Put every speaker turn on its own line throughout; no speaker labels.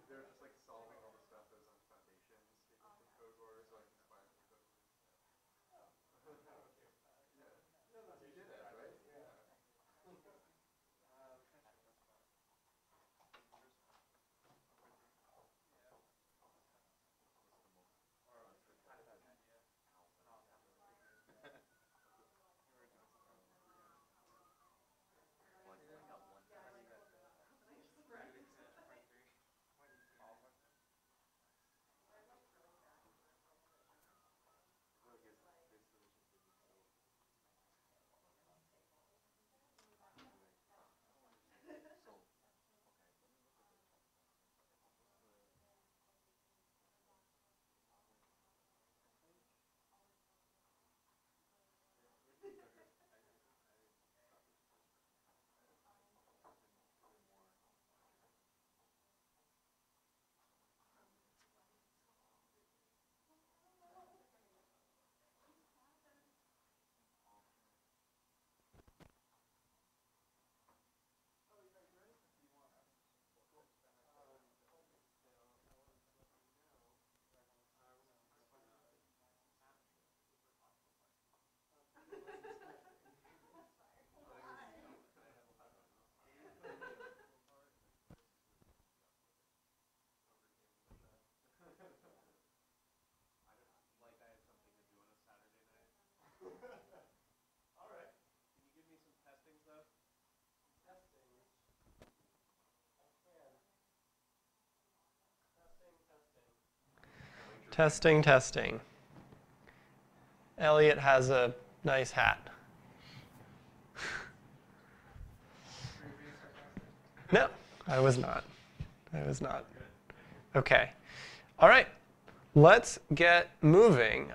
they're just like solving all the stuff that was on Foundation statements of code wars, like inspired from code wars. Yeah. You did it, right? Yeah. Like I had something to do on a Saturday night. All right. Can you give me some testing stuff? Testing. I can. Testing, testing.
Testing, testing. Elliot has a nice hat. No, I was not. I was not. Okay. All right. Let's get moving.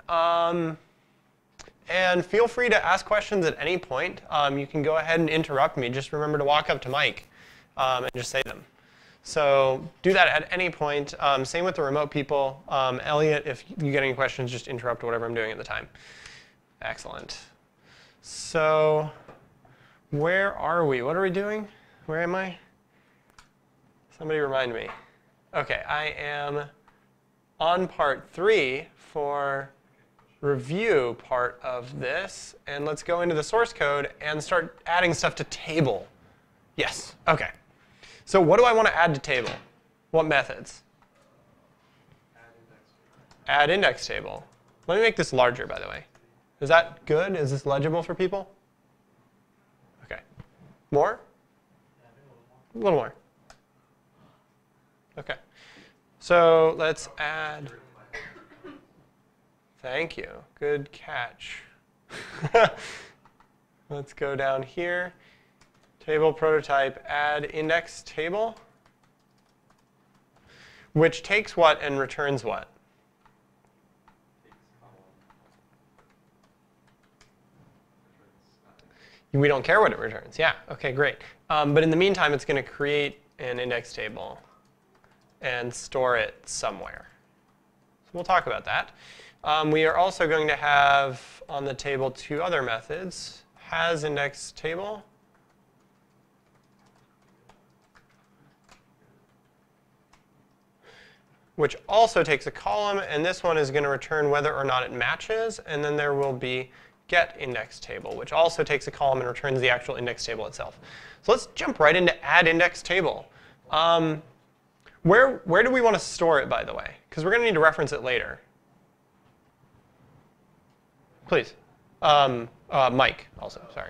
And feel free to ask questions at any point. You can go ahead and interrupt me. Just remember to walk up to Mike and just say them. So do that at any point. Same with the remote people. Elliot, if you get any questions, just interrupt whatever I'm doing at the time. Excellent. So where are we? What are we doing? Where am I? Somebody remind me. Okay, I am on part 3 for review part of this. And let's go into the source code and start adding stuff to table. Yes, okay. So what do I want to add to table? What methods? Add index table. Let me make this larger, by the way. Is that good? Is this legible for people? Okay. More? A little more. Okay. So let's add. Thank you. Good catch. Let's go down here. Table prototype, add index table, which takes what and returns what? We don't care what it returns. Yeah, okay, great. But in the meantime, it's going to create an index table and store it somewhere. So we'll talk about that. We are also going to have on the table 2 other methods, has index table, which also takes a column, and this one is going to return whether or not it matches, and then there will be get index table, which also takes a column and returns the actual index table itself. So let's jump right into add index table. Where do we want to store it, by the way? Because we're going to need to reference it later. Please. Mike also, sorry.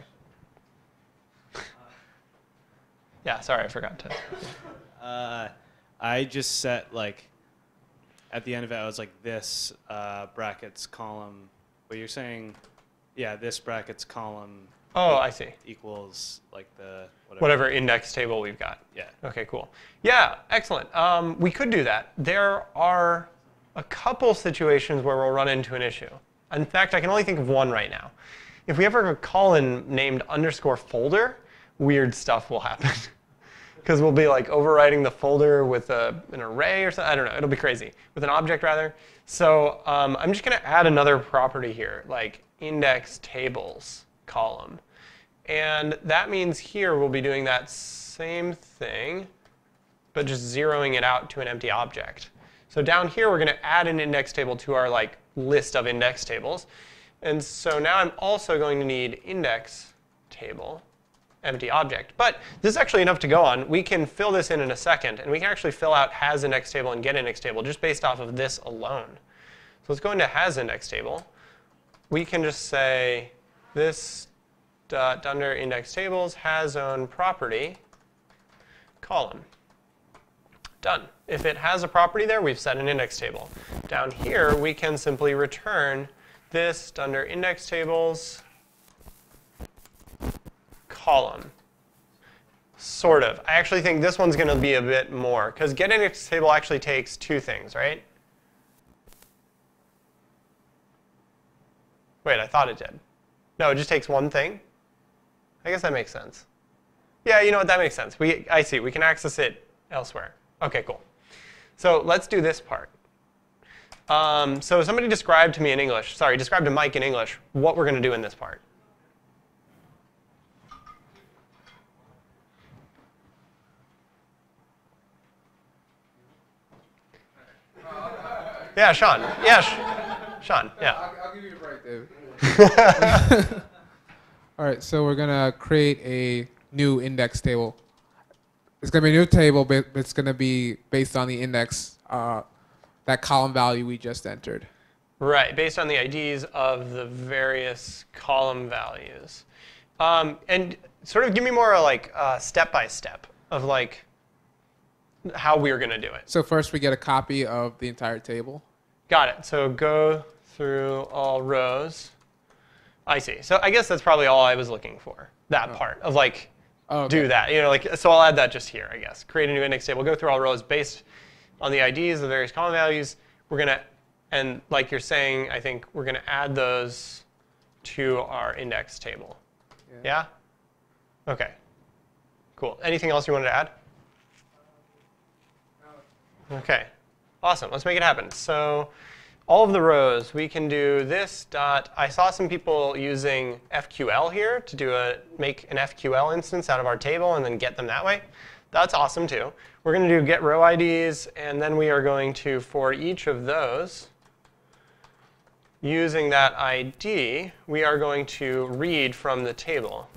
Yeah, sorry, I forgot to.
I just set, like, at the end of it, I was like, this brackets column. But you're saying, yeah, this brackets column.
Oh, I see.
Equals, like, the
whatever index table we've got.
Yeah.
Okay, cool. Yeah, excellent. We could do that. There are a couple situations where we'll run into an issue. In fact, I can only think of one right now. If we ever have a column named _folder, weird stuff will happen. Because we'll be like overriding the folder with an array or something. I don't know. It'll be crazy. With an object, rather. So I'm just going to add another property here, like index tables column. And that means here we'll be doing that same thing. but just zeroing it out to an empty object. So down here, we're going to add an index table to our list of index tables. And so now I'm also going to need index table, empty object. But this is actually enough to go on. We can fill this in a second, and we can actually fill out has index table and get index table just based off of this alone. So let's go into has index table. We can just say this dot under index tables has own property column. Done. If it has a property there, we've set an index table. Down here, we can simply return this under index tables column. Sort of. I actually think this one's going to be a bit more, because get index table actually takes two things, right? Wait, I thought it did. No, it just takes one thing? I guess that makes sense. Yeah, you know what, that makes sense. I see, we can access it elsewhere. Okay, cool. So let's do this part. So somebody described to me in English, described to Mike in English what we're going to do in this part. Yeah, Sean. Yeah, Sean. Yeah.
I'll give you a break, David. All right, so we're going to create a new index table. It's going to be a new table, but it's going to be based on the index, that column value we just entered.
Right, based on the IDs of the various column values. And sort of give me more step-by-step of how we're going to do it.
So first we get a copy of the entire table.
Got it. So go through all rows. I see. So I guess that's probably all I was looking for, that part of
okay.
do that. So I'll add that just here, I guess. Create a new index table, go through all rows based on the IDs of the various column values. We're going to, and like you're saying, I think we're going to add those to our index table. Yeah? Okay. Cool. Anything else you wanted to add? Okay. Awesome. Let's make it happen. So all of the rows, we can do this dot. I saw some people using FQL here to make an FQL instance out of our table and then get them that way. That's awesome too. We're going to do get row IDs, and then we are going to, for each of those, using that ID, we are going to read from the table.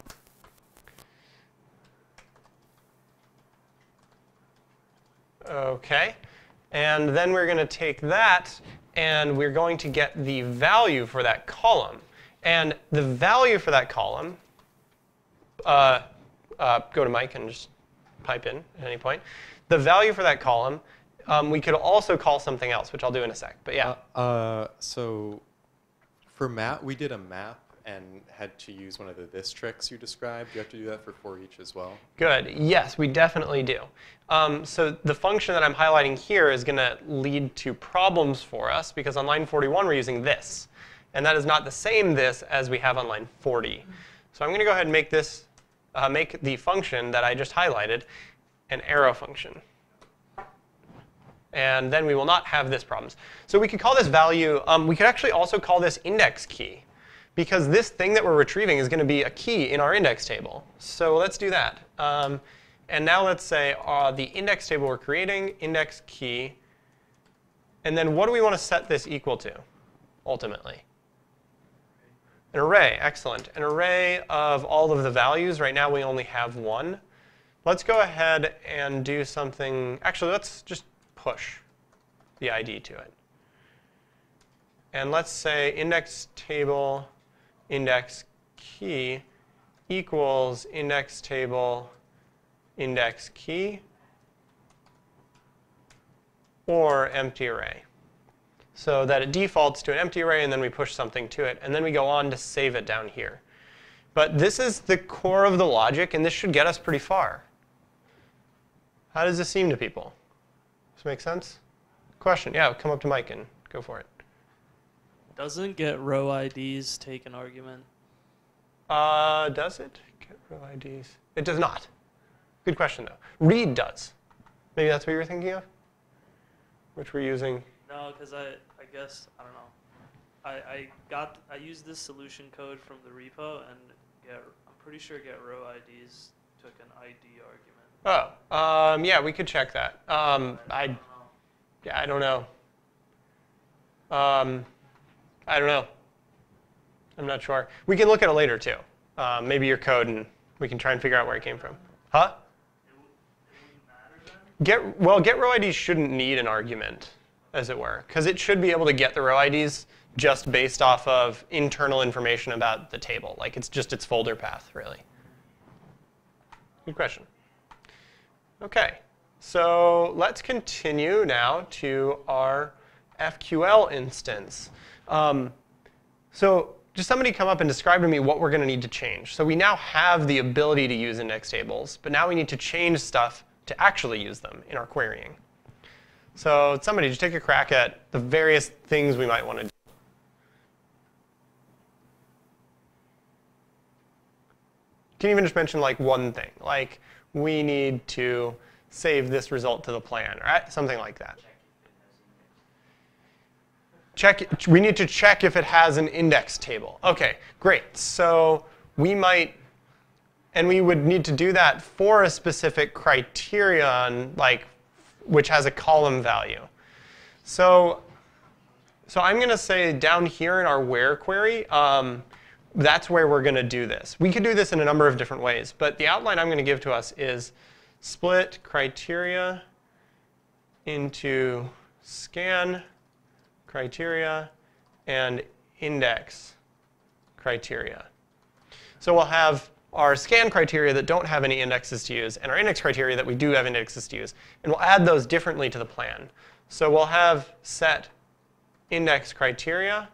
Okay. And then we're going to take that, and we're going to get the value for that column. And the value for that column, go to Mike and just pipe in at any point. The value for that column, we could also call something else, which I'll do in a sec. But yeah.
So for map, we did a map and had to use one of the this tricks you described. Do you have to do that for each as well?
Good. Yes, we definitely do. So the function that I'm highlighting here is going to lead to problems for us, because on line 41 we're using this. And that is not the same this as we have on line 40. So I'm going to go ahead and make this, make the function that I just highlighted an arrow function. And then we will not have this problems. So we could call this value, we could actually also call this index key, because this thing that we're retrieving is going to be a key in our index table. So let's do that. And now let's say the index table we're creating, index key. And then what do we want to set this equal to, ultimately? An array. Excellent. An array of all of the values. Right now we only have one. Let's go ahead and do something. Actually, let's just push the ID to it. And let's say index table index key equals index table index key or empty array. So that it defaults to an empty array, and then we push something to it, and then we go on to save it down here. But this is the core of the logic, and this should get us pretty far. How does this seem to people? Does this make sense? Question? Yeah, come up to Mike and go for it.
Doesn't get row IDs take an argument?
Does it get row IDs? It does not. Good question, though. Read does. Maybe that's what you were thinking of? Which we're using.
No, because I guess, I don't know. I used this solution code from the repo, and I'm pretty sure get row IDs took an ID argument.
Oh, yeah, we could check that. I don't know. I don't know. I'm not sure. We can look at it later too. Maybe your code, and we can try and figure out where it came from. Huh? Get row IDs shouldn't need an argument, as it were, because it should be able to get the row IDs just based off of internal information about the table. Like it's just its folder path, really. Good question. Okay, so let's continue now to our FQL instance. So just somebody come up and describe to me what we're going to need to change. So we now have the ability to use index tables, but now we need to change stuff to actually use them in our querying. So somebody just take a crack at the various things we might want to do. You can even just mention like one thing, like we need to save this result to the plan, right? Something like that. We need to check if it has an index table. OK, great. So we might, and we would need to do that for a specific criterion, like which has a column value. So I'm going to say down here in our where query, that's where we're going to do this. We could do this in a number of different ways, but the outline I'm going to give to us is split criteria into scan criteria and index criteria. So we'll have our scan criteria that don't have any indexes to use and our index criteria that we do have indexes to use. And we'll add those differently to the plan. So we'll have set index criteria,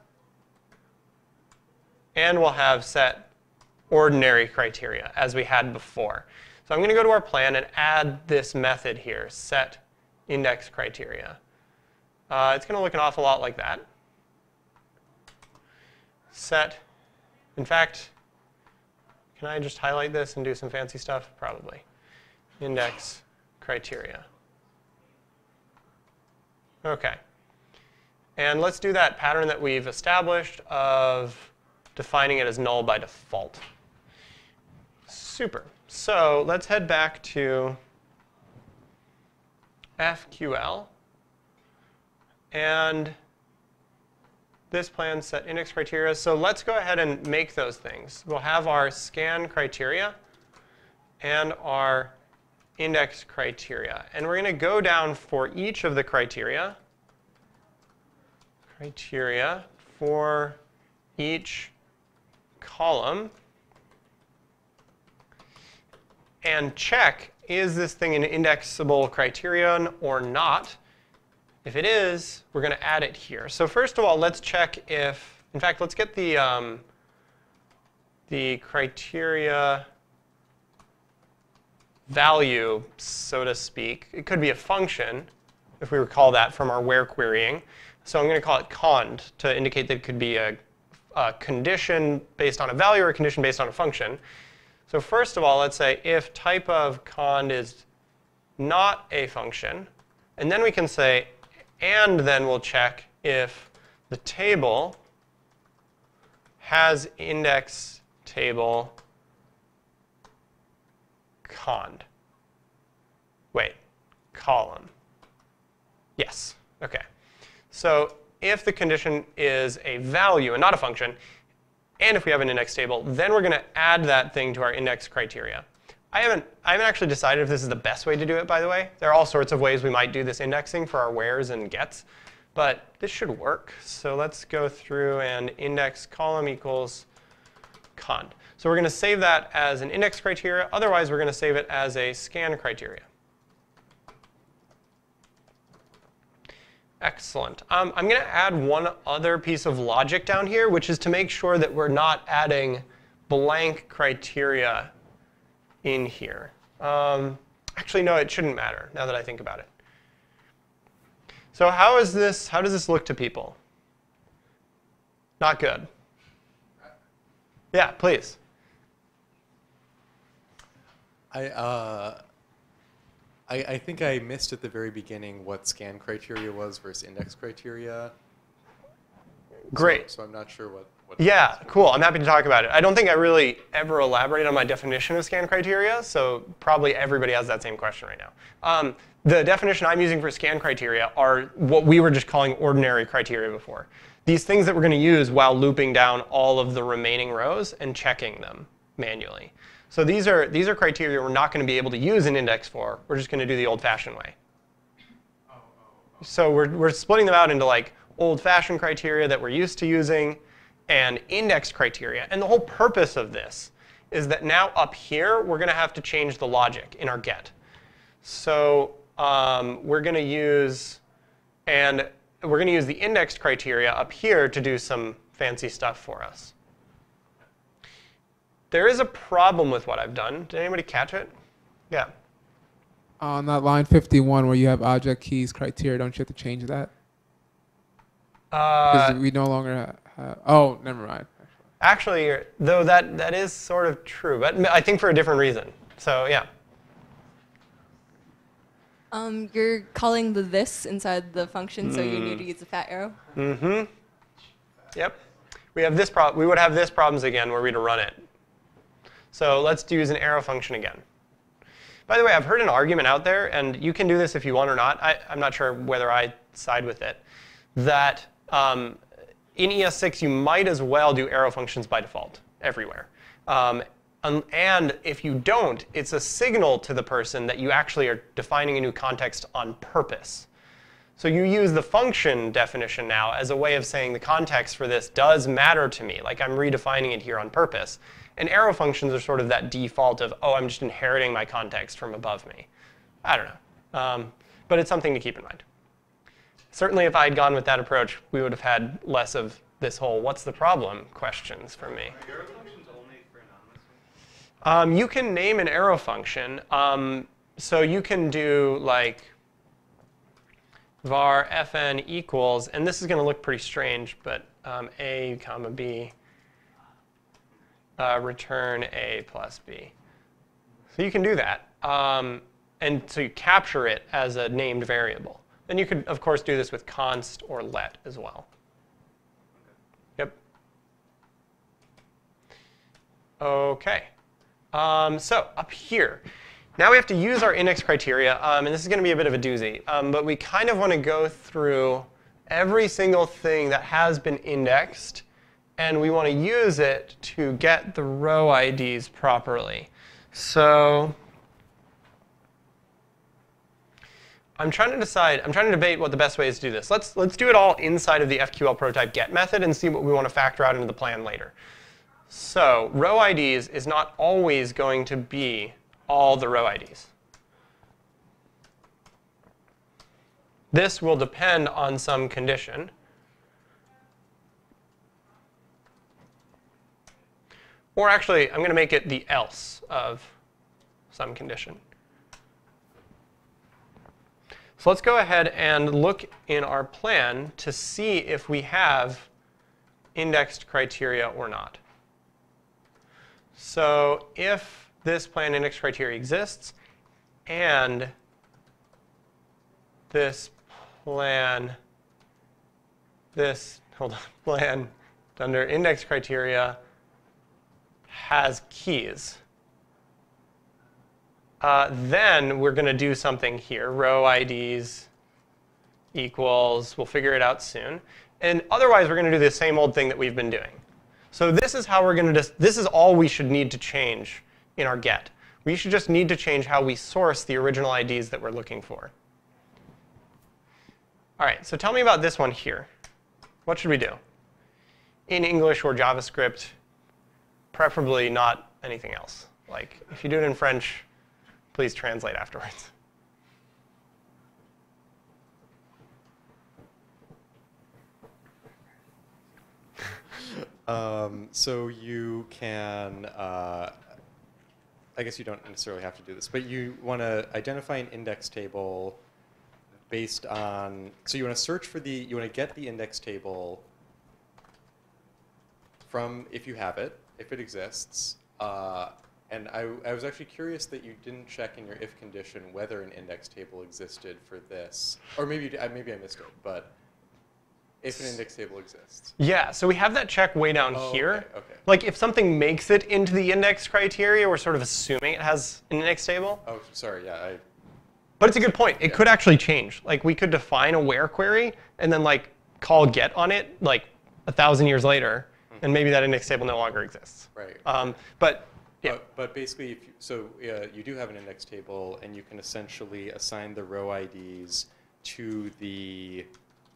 and we'll have set ordinary criteria as we had before. So I'm going to go to our plan and add this method here, set index criteria. It's going to look an awful lot like that. Set, in fact, can I just highlight this and do some fancy stuff? Probably. Index criteria. OK. And let's do that pattern that we've established of defining it as null by default. Super. So let's head back to FQL. And this plan set index criteria. So let's go ahead and make those things. We'll have our scan criteria and our index criteria. And we're going to go down for each of the criteria for each column and check, is this thing an indexable criterion or not? If it is, we're going to add it here. So first of all, let's check if, in fact, let's get the criteria value, so to speak. It could be a function, if we recall that from our where querying. So I'm going to call it cond to indicate that it could be a condition based on a value or a condition based on a function. So first of all, let's say if type of cond is not a function, and then we can say, and then we'll check if the table has index table cond. Wait, column. Yes, OK. So if the condition is a value and not a function, and if we have an index table, then we're going to add that thing to our index criteria. I haven't actually decided if this is the best way to do it, by the way. There are all sorts of ways we might do this indexing for our wheres and gets. But this should work. So let's go through and index column equals cond. So we're going to save that as an index criteria. Otherwise, we're going to save it as a scan criteria. Excellent. I'm going to add one other piece of logic down here, which is to make sure that we're not adding blank criteria in here. Actually, no, it shouldn't matter now that I think about it. So how does this look to people? Not good. Yeah, please.
I think I missed at the very beginning what scan criteria was versus index criteria.
Great.
So I'm not sure what
what it
Yeah,
is.
cool. I'm happy to talk about it. I don't think I really ever elaborated on my definition of scan criteria, so probably everybody has that same question right now. The definition I'm using for scan criteria are what we were just calling ordinary criteria before. These things that we're going to use while looping down all of the remaining rows and checking them manually. So these are criteria we're not going to be able to use in index for. We're just going to do the old-fashioned way. So we're splitting them out into like old-fashioned criteria that we're used to using and index criteria. And the whole purpose of this is that now up here, we're going to have to change the logic in our get. So we're going to use the indexed criteria up here to do some fancy stuff for us. There is a problem with what I've done. Did anybody catch it? Yeah.
On that line 51 where you have object keys criteria, don't you have to change that? Because we no longer have, oh, never mind.
Actually, though that is sort of true, but I think for a different reason. So yeah.
You're calling the this inside the function, so you need to use the fat arrow.
Mm-hmm. Yep. We have this problem. We would have this problems again were we to run it. So let's use an arrow function again. By the way, I've heard an argument out there, and you can do this if you want or not. I'm not sure whether I side with it. That in ES6 you might as well do arrow functions by default everywhere. And if you don't, it's a signal to the person that you actually are defining a new context on purpose. So you use the function definition now as a way of saying the context for this does matter to me, like I'm redefining it here on purpose. And arrow functions are sort of that default of, oh, I'm just inheriting my context from above me. I don't know. But it's something to keep in mind. Certainly if I had gone with that approach, we would have had less of this whole what's the problem questions from me.
Are arrow functions only for anonymous ones?
You can name an arrow function. So you can do like var fn equals, and this is going to look pretty strange, but a comma b return a plus b. So you can do that. And so you capture it as a named variable. Then you could, of course, do this with const or let as well. Yep. OK. So up here, now we have to use our index criteria. And this is going to be a bit of a doozy. But we kind of want to go through every single thing that has been indexed. And we want to use it to get the row IDs properly. So I'm trying to debate what the best way is to do this. Let's do it all inside of the FQL prototype get method and see what we want to factor out into the plan later. So row IDs is not always going to be all the row IDs. This will depend on some condition. Or actually, I'm going to make it the else of some condition. So let's go ahead and look in our plan to see if we have indexed criteria or not. So if this plan index criteria exists and this plan, plan under index criteria has keys, then we're going to do something here. Row IDs equals, we'll figure it out soon. And otherwise, we're going to do the same old thing that we've been doing. So this is how we're going to, this is all we should need to change in our get. We should just need to change how we source the original IDs that we're looking for. All right, so tell me about this one here. What should we do? In English or JavaScript, preferably not anything else. Like, if you do it in French, please translate afterwards.
So you can, I guess you don't necessarily have to do this, but you want to identify an index table based on, so you want to search for you want to get the index table from, if you have it, if it exists. And I was actually curious that you didn't check in your if condition whether an index table existed for this. Or maybe I missed it, but If an index table exists.
Yeah, so we have that check way down
Oh,
here.
okay.
Like if something makes it into the index criteria, we're sort of assuming it has an index table.
Oh, sorry. Yeah.
But it's a good point. It could actually change. Like we could define a where query and then like call get on it like 1,000 years later, and maybe that index table no longer exists.
Right.
But yeah.
But basically, you do have an index table, and you can essentially assign the row IDs to the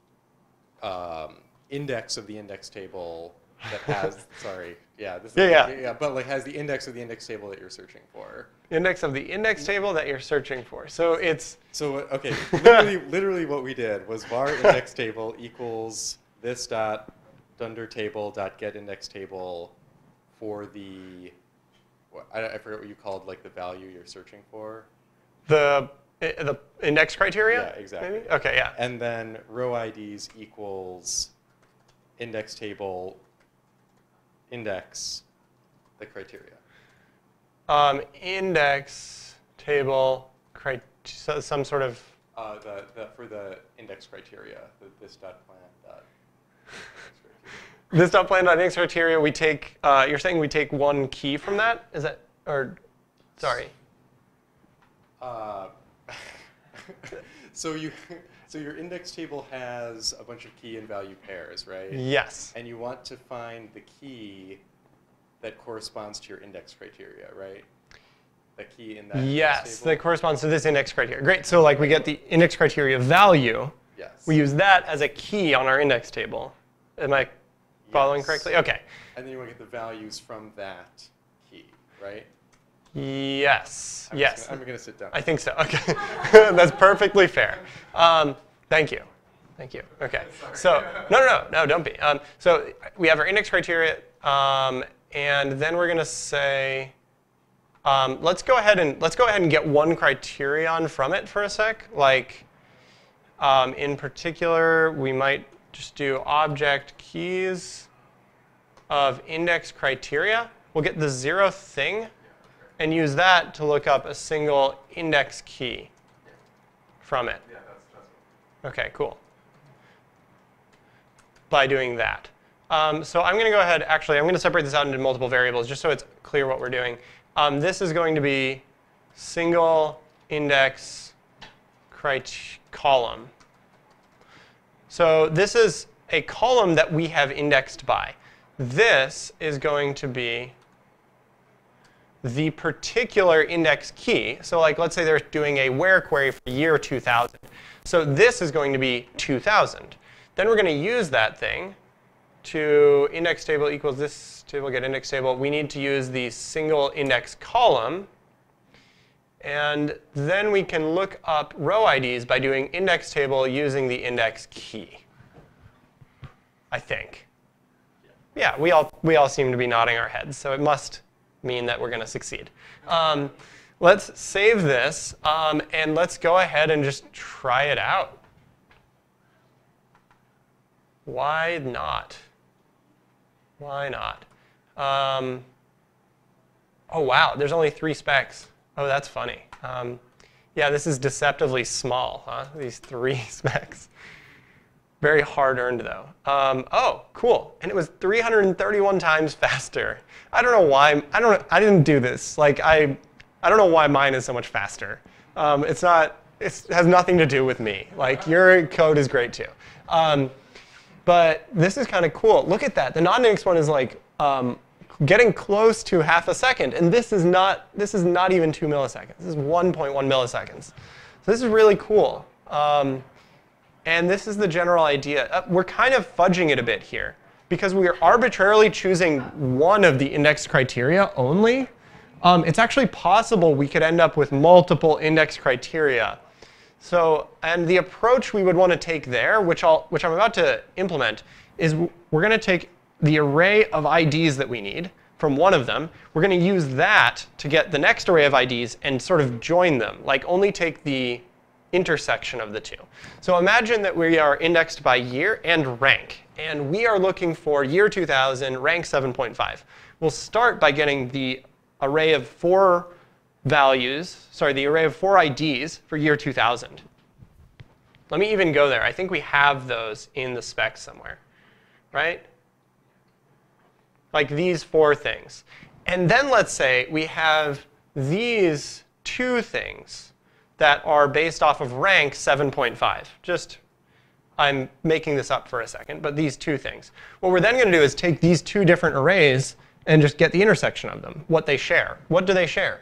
index of the index table that has. Sorry. Yeah. This is
Yeah.
But like has the index of the index table that you're searching for.
Index of the index table that you're searching for. So it's
Okay. Literally, what we did was var index table equals this dot dunder table dot get index table for the. I forget what you called like the value you're searching for.
the index criteria.
Yeah, exactly.
Maybe? Okay. Yeah.
And then row IDs equals index table index the criteria.
Index table some sort of.
For the index criteria, this dot plan dot.
This .plan.index criteria, we take, you're saying we take one key from that? Is that, or, sorry.
So your index table has a bunch of key and value pairs, right?
Yes.
And you want to find the key that corresponds to your index criteria, right? The key in that
Yes,
index
that
table?
corresponds to this index criteria. Great, so like we get the index criteria value.
Yes.
We use that as a key on our index table. Am I following
Yes.
correctly? Okay.
And then you want to get the values from that key, right?
Yes, yes.
I'm going to sit down.
I think so, okay. That's perfectly fair. Thank you. Thank you. Okay. So, no, don't be. So we have our index criteria, and then we're going to say, let's go ahead and get one criterion from it for a sec. Like, in particular, we might just do object keys of index criteria. We'll get the 0th thing and use that to look up a single index key from it.
Yeah, that's
Okay, cool. By doing that. So I'm going to go ahead, actually, I'm going to separate this out into multiple variables just so it's clear what we're doing. This is going to be single index column. So this is a column that we have indexed by. This is going to be the particular index key. So like, let's say they're doing a where query for year 2000. So this is going to be 2000. Then we're going to use that thing to index table equals this table get index table. We need to use the single index column. And then we can look up row IDs by doing index table using the index key, I think. Yeah, we all seem to be nodding our heads, so it must mean that we're going to succeed. Let's save this, and let's go ahead and just try it out. Why not? Why not? Oh, wow, there's only 3 specs. Oh, that's funny. Yeah, this is deceptively small, huh? These 3 specs. Very hard-earned, though. Oh, cool. And it was 331 times faster. I don't know why. I didn't do this. Like, I don't know why mine is so much faster. It has nothing to do with me. Like, your code is great, too. But this is kind of cool. Look at that. The non-index one is like getting close to half a second, and this is not even 2 milliseconds. This is 1.1 milliseconds. So this is really cool. And this is the general idea. We're kind of fudging it a bit here because we are arbitrarily choosing one of the index criteria only. It's actually possible we could end up with multiple index criteria. So, and the approach we would want to take there, which I'm about to implement, is we're going to take the array of IDs that we need from one of them. We're going to use that to get the next array of IDs and sort of join them, like only take the intersection of the 2. So imagine that we are indexed by year and rank, and we are looking for year 2000, rank 7.5. We'll start by getting the array of 4 IDs for year 2000. Let me even go there. I think we have those in the spec somewhere, right? Like these 4 things. And then let's say we have these 2 things that are based off of rank 7.5. Just, I'm making this up for a second, but these 2 things. What we're then going to do is take these 2 different arrays and just get the intersection of them, what they share. What do they share?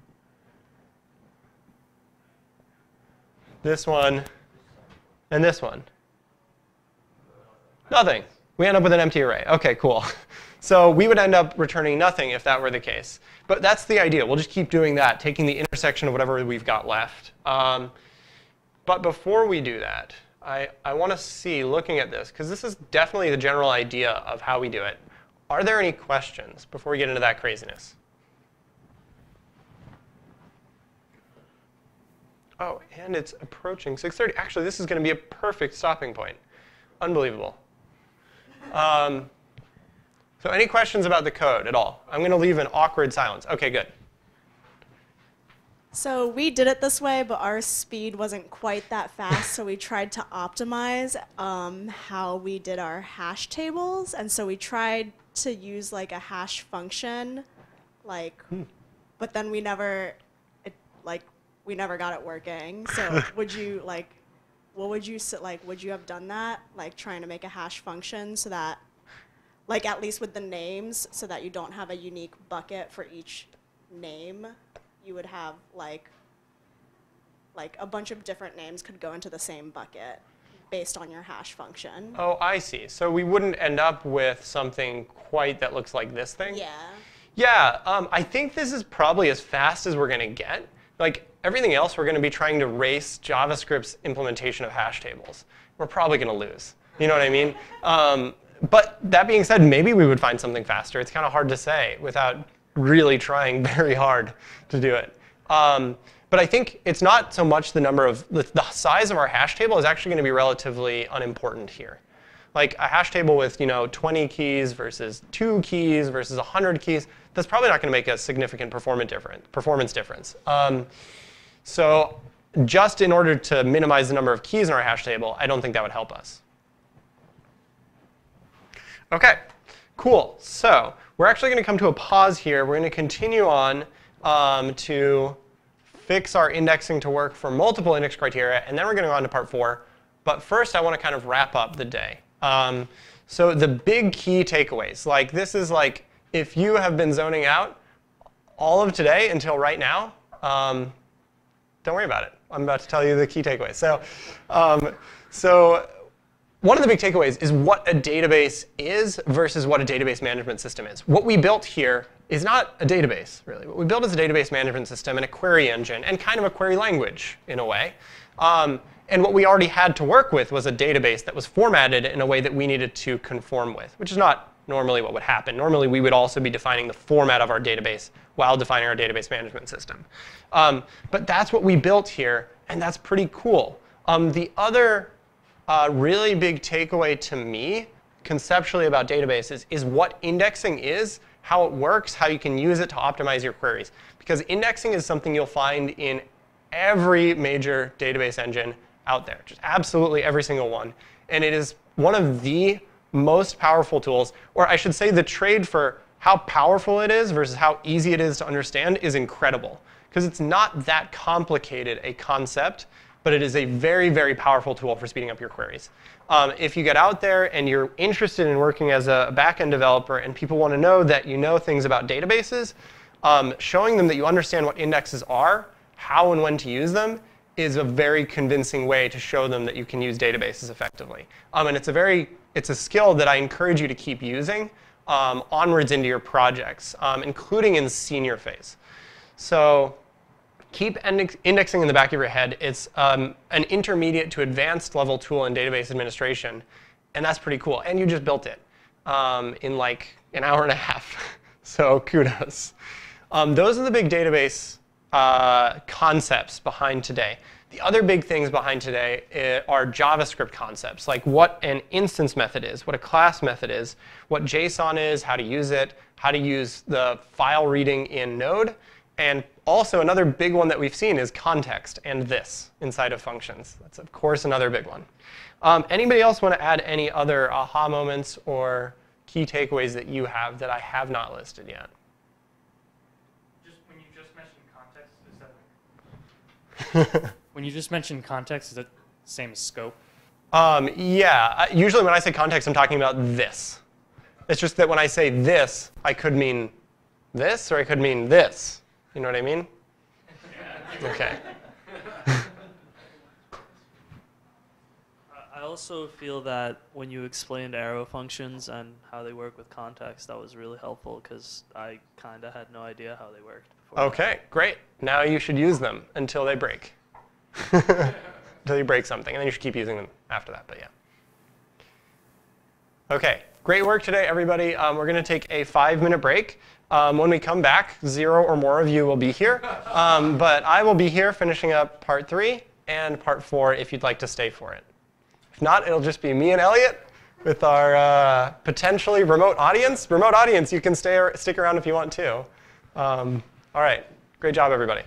This one and this one. Nothing. We end up with an empty array. OK, cool. So we would end up returning nothing if that were the case. But that's the idea. We'll just keep doing that, taking the intersection of whatever we've got left. But before we do that, I want to see, looking at this, because this is definitely the general idea of how we do it. Are there any questions before we get into that craziness? Oh, and it's approaching 6:30. Actually, this is going to be a perfect stopping point. Unbelievable. So any questions about the code at all? I'm going to leave an awkward silence. OK, good.
So we did it this way, but our speed wasn't quite that fast, so we tried to optimize how we did our hash tables. And so we tried to use like a hash function, like, but then we never got it working. So would you like, what would you like? Would you have done that, like trying to make a hash function so that, like at least with the names, so that you don't have a unique bucket for each name? You would have like a bunch of different names could go into the same bucket based on your hash function.
Oh, I see. So we wouldn't end up with something quite that looks like this thing?
Yeah.
Yeah, I think this is probably as fast as we're going to get. Like everything else, we're going to be trying to race JavaScript's implementation of hash tables. We're probably going to lose. You know what I mean? But that being said, maybe we would find something faster. It's kind of hard to say without really trying very hard to do it. But I think it's not so much the number of, the size of our hash table is actually going to be relatively unimportant here. Like a hash table with 20 keys versus 2 keys versus 100 keys, that's probably not going to make a significant performance difference. So just in order to minimize the number of keys in our hash table, I don't think that would help us. OK, cool. So we're actually going to come to a pause here. We're going to continue on to fix our indexing to work for multiple index criteria, and then we're going to go on to part 4. But first, I want to kind of wrap up the day. So the big key takeaways, like this is like if you have been zoning out all of today until right now, don't worry about it. I'm about to tell you the key takeaways. So one of the big takeaways is what a database is versus what a database management system is. What we built here is not a database, really. What we built is a database management system and a query engine and kind of a query language in a way. And what we already had to work with was a database that was formatted in a way that we needed to conform with, which is not normally what would happen. Normally, we would also be defining the format of our database while defining our database management system. But that's what we built here, and that's pretty cool. The other really big takeaway to me, conceptually about databases, is what indexing is, how it works, how you can use it to optimize your queries. Because indexing is something you'll find in every major database engine out there, just absolutely every single one. And it is one of the most powerful tools, or I should say the trade for how powerful it is versus how easy it is to understand is incredible. Because it's not that complicated a concept, but it is a very, very powerful tool for speeding up your queries. If you get out there and you're interested in working as a backend developer and people want to know that you know things about databases, showing them that you understand what indexes are, how and when to use them, is a very convincing way to show them that you can use databases effectively. And it's a skill that I encourage you to keep using onwards into your projects, including in senior phase. So keep indexing in the back of your head. It's an intermediate to advanced level tool in database administration. And that's pretty cool. And you just built it in like an hour and a half. So kudos. Those are the big database concepts behind today. The other big things behind today are JavaScript concepts, like what an instance method is, what a class method is, what JSON is, how to use it, how to use the file reading in Node, and Also, another big one that we've seen is context and this inside of functions. That's, of course, another big one. Anybody else want to add any other aha moments or key takeaways that you have that I have not listed yet?
When you just mentioned context, is that when you just mentioned context, is it the same as scope?
Yeah. Usually when I say context, I'm talking about this. It's just that when I say this, I could mean this, or I could mean this. You know what I mean? Okay.
I also feel that when you explained arrow functions and how they work with context, that was really helpful because I kind of had no idea how they worked before.
Okay, great. Now you should use them until they break. Until you break something, and then you should keep using them after that, but yeah. Okay, great work today, everybody. We're going to take a 5-minute break. When we come back, 0 or more of you will be here, but I will be here finishing up part 3 and part 4 if you'd like to stay for it. If not, it'll just be me and Elliot with our potentially remote audience. Remote audience, you can stick around if you want to. All right, great job, everybody.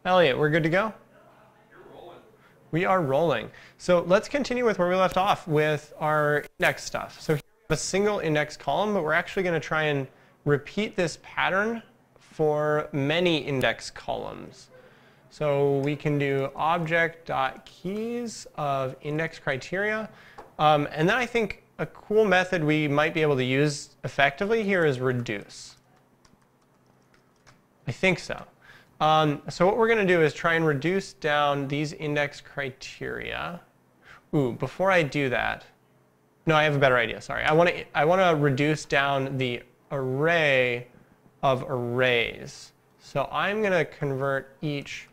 Elliot, we're good to go? We are rolling. So let's continue with where we left off with our index stuff. So here we have a single index column, but we're actually going to try and repeat this pattern for many index columns. So we can do object.keys of index criteria. And then I think a cool method we might be able to use effectively here is reduce. I think so. So what we're going to do is try and reduce down these index criteria. Ooh, before I do that, no, I have a better idea. Sorry, I want to reduce down the array of arrays. So I'm going to convert each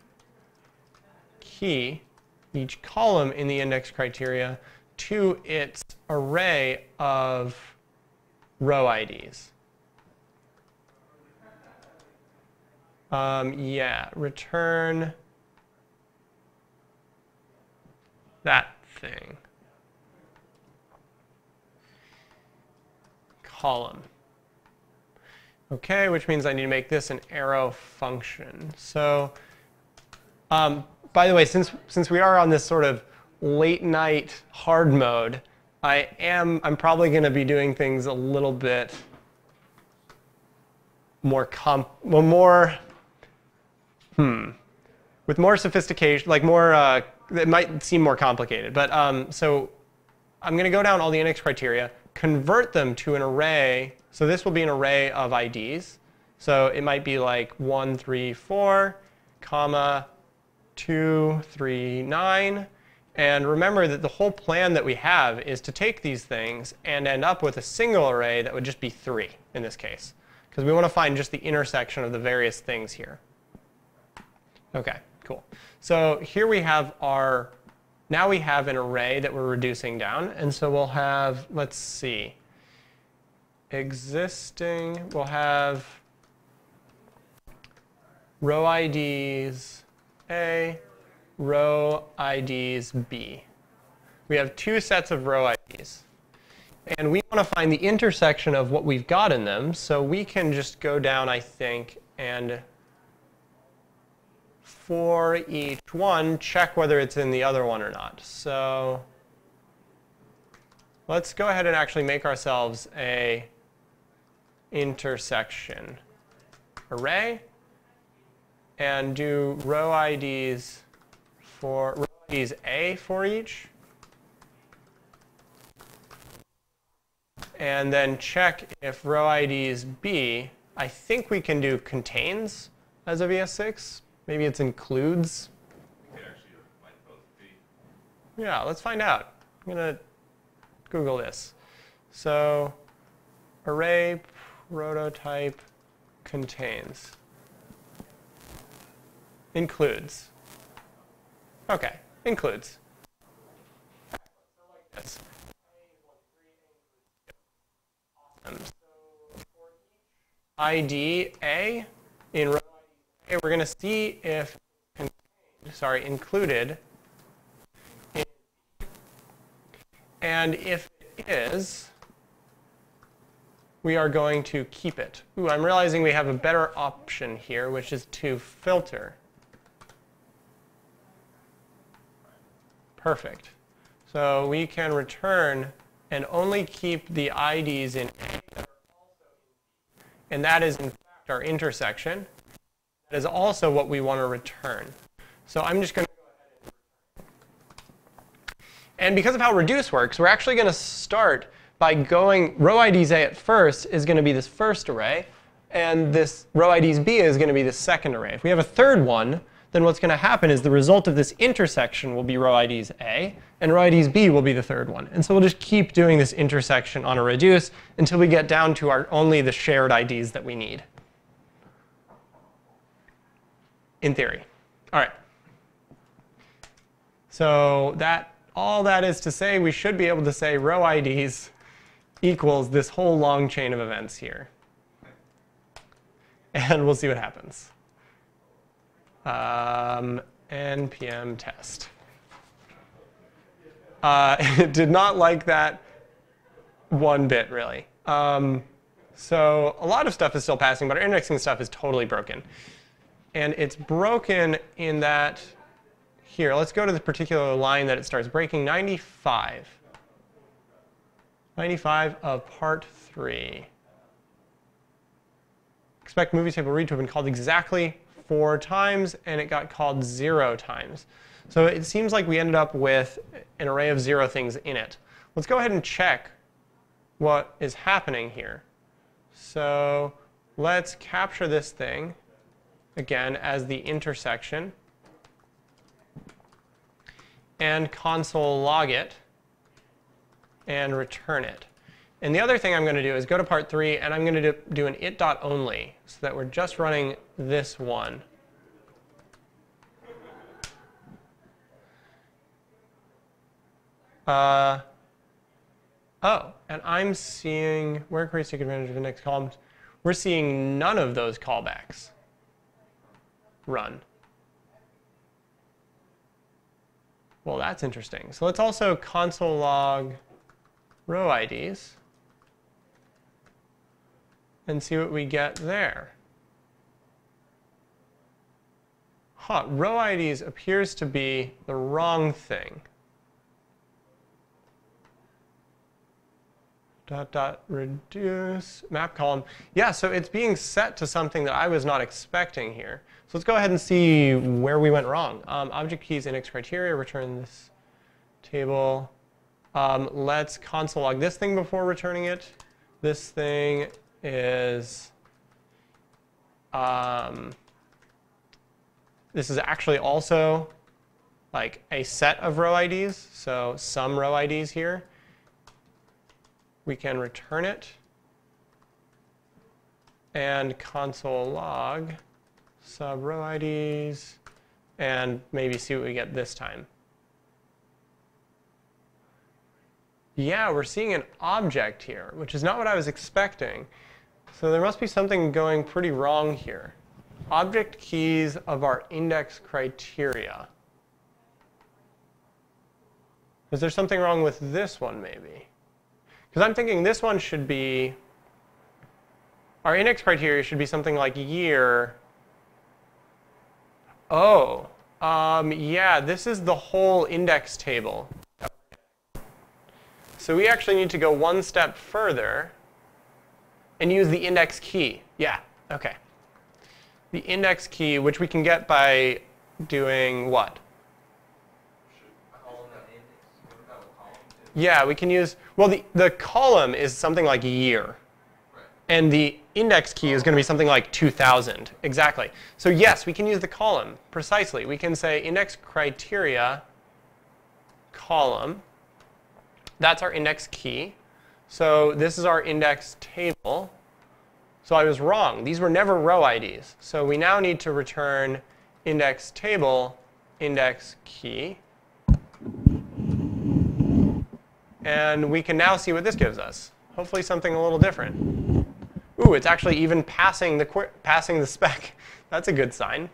key, each column in the index criteria, to its array of row IDs. Yeah, return that thing. Column. Okay, which means I need to make this an arrow function. So, by the way, since we are on this sort of late night hard mode, I'm probably going to be doing things a little bit with more sophistication, like more, it might seem more complicated. But so I'm going to go down all the index criteria, convert them to an array. So this will be an array of IDs. So it might be like 1, 3, 4, comma, 2, 3, 9. And remember that the whole plan that we have is to take these things and end up with a single array that would just be 3 in this case, because we want to find just the intersection of the various things here. Okay, cool. So here we have now we have an array that we're reducing down. And so we'll have, let's see, we'll have row IDs A, row IDs B. We have 2 sets of row IDs. And we want to find the intersection of what we've got in them. So we can just go down, I think, and for each one, check whether it's in the other one or not. So let's go ahead and actually make ourselves a intersection array and do row IDs A for each. And then check if row IDs B, I think we can do contains as a VS6. Maybe it's includes. Yeah, let's find out. I'm going to Google this. So array prototype contains. Includes. OK, includes. Yes. Awesome. So for each ID A in row A, we're going to see if included. And if it is, we are going to keep it. Ooh, I'm realizing we have a better option here, which is to filter. Perfect. So we can return and only keep the IDs in A. And that is, in fact, our intersection. That is also what we want to return. So I'm just going to go ahead and return. And because of how reduce works, we're actually going to start by going row IDs A at first is going to be this first array, and this row IDs B is going to be the second array. If we have a third one, then what's going to happen is the result of this intersection will be row IDs A, and row IDs B will be the third one. And so we'll just keep doing this intersection on a reduce until we get down to only the shared IDs that we need. In theory. All right. So all that is to say, we should be able to say row IDs equals this whole long chain of events here. And we'll see what happens. npm test. It did not like that one bit, really. So a lot of stuff is still passing, but our indexing stuff is totally broken. And it's broken in that, here, let's go to the particular line that it starts breaking, 95. 95 of part 3. Expect movie table read to have been called exactly 4 times, and it got called 0 times. So it seems like we ended up with an array of 0 things in it. Let's go ahead and check what is happening here. So let's capture this thing, again, as the intersection, and console log it, and return it. And the other thing I'm going to do is go to part 3, and I'm going to do an it.only, so that we're just running this one. Oh, and I'm seeing, where queries take advantage of index columns, we're seeing none of those callbacks run. Well, that's interesting. So let's also console log row IDs and see what we get there. Huh, row IDs appears to be the wrong thing. Reduce map column. Yeah, so it's being set to something that I was not expecting here. So let's go ahead and see where we went wrong. Object keys index criteria, return this table. Let's console log this thing before returning it. This thing is, this is actually also like a set of row IDs, so some row IDs here. We can return it and console log sub row IDs and maybe see what we get this time. Yeah, we're seeing an object here, which is not what I was expecting. So there must be something going pretty wrong here. Object keys of our index criteria. Is there something wrong with this one maybe? Because I'm thinking this one should be, our index criteria should be something like year. Oh, yeah, this is the whole index table. So we actually need to go one step further and use the index key. Yeah, okay. The index key, which we can get by doing what? Yeah, we can use, well, the column is something like year. And the index key is going to be something like 2000. Exactly. So yes, we can use the column precisely. We can say index criteria column. That's our index key. So this is our index table. So I was wrong. These were never row IDs. So we now need to return index table index key. And we can now see what this gives us. Hopefully something a little different. Ooh, it's actually even passing the spec. That's a good sign.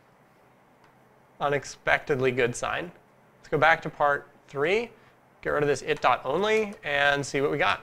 Unexpectedly good sign. Let's go back to part 3, get rid of this it.only, and see what we got.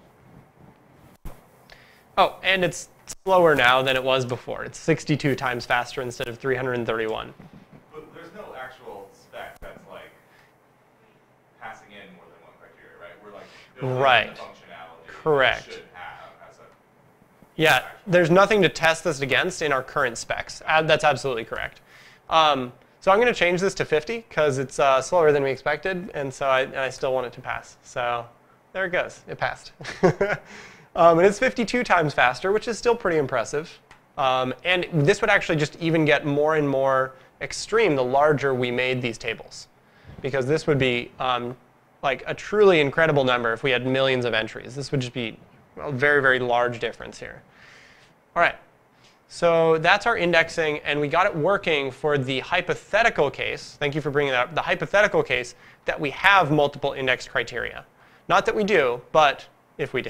Oh, and it's slower now than it was before. It's 62 times faster instead of 331.
But there's no actual spec that's like passing in more than one criteria, right? We're like building the functionality.
Correct.
It should have as a
yeah, there's nothing to test this against in our current specs. That's absolutely correct. So I'm going to change this to 50 because it's slower than we expected, and so I still want it to pass. So there it goes. It passed. And it's 52 times faster, which is still pretty impressive. And this would actually just even get more and more extreme the larger we made these tables. Because this would be like a truly incredible number if we had millions of entries. This would just be a very, very large difference here. All right. So that's our indexing, and we got it working for the hypothetical case. Thank you for bringing that up. The hypothetical case that we have multiple index criteria. Not that we do, but if we did.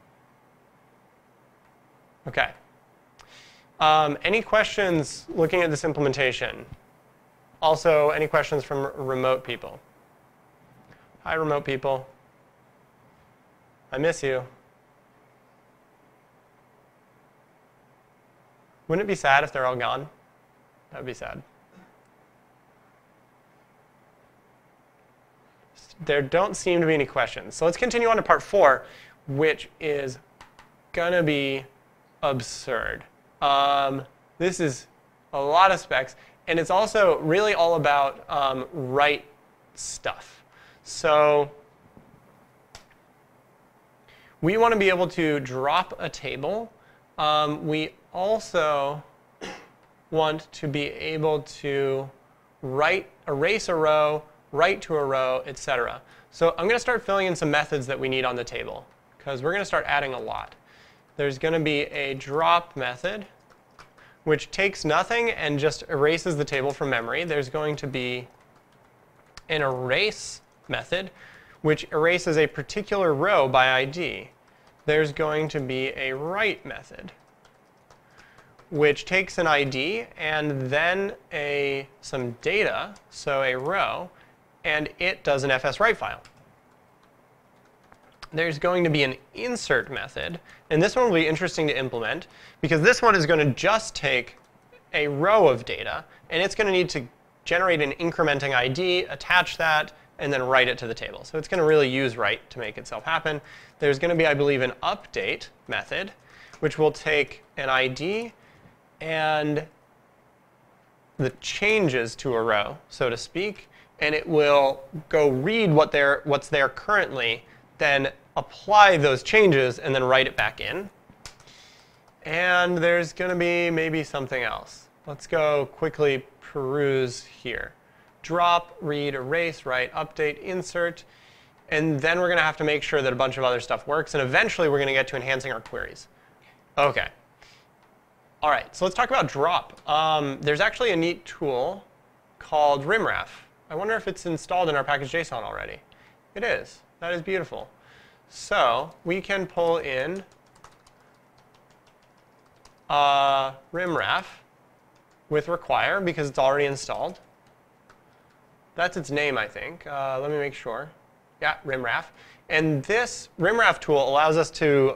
OK. Any questions looking at this implementation? Also, any questions from remote people? Hi, remote people. I miss you. Wouldn't it be sad if they're all gone? That'd be sad. There don't seem to be any questions. So let's continue on to part 4, which is going to be absurd. This is a lot of specs, and it's also really all about write stuff. So we want to be able to drop a table. We also want to be able to erase a row, write to a row, etc. So I'm going to start filling in some methods that we need on the table, because we're going to start adding a lot. There's going to be a drop method, which takes nothing and just erases the table from memory. There's going to be an erase method, which erases a particular row by ID. There's going to be a write method, which takes an ID and then some data, so a row, and it does an fsWrite file. There's going to be an insert method, and this one will be interesting to implement because this one is going to just take a row of data, and it's going to need to generate an incrementing ID, attach that, and then write it to the table. So it's going to really use write to make itself happen. There's going to be, I believe, an update method, which will take an ID and the changes to a row, so to speak, and it will go read what's there currently, then apply those changes, and then write it back in. And there's going to be maybe something else. Let's go quickly peruse here. Drop, read, erase, write, update, insert. And then we're going to have to make sure that a bunch of other stuff works. And eventually, we're going to get to enhancing our queries. OK. All right, so let's talk about drop. There's actually a neat tool called rimraf. I wonder if it's installed in our package.json already. It is. That is beautiful. So we can pull in rimraf with require because it's already installed. That's its name, I think. Let me make sure. Yeah, rimraf. And this rimraf tool allows us to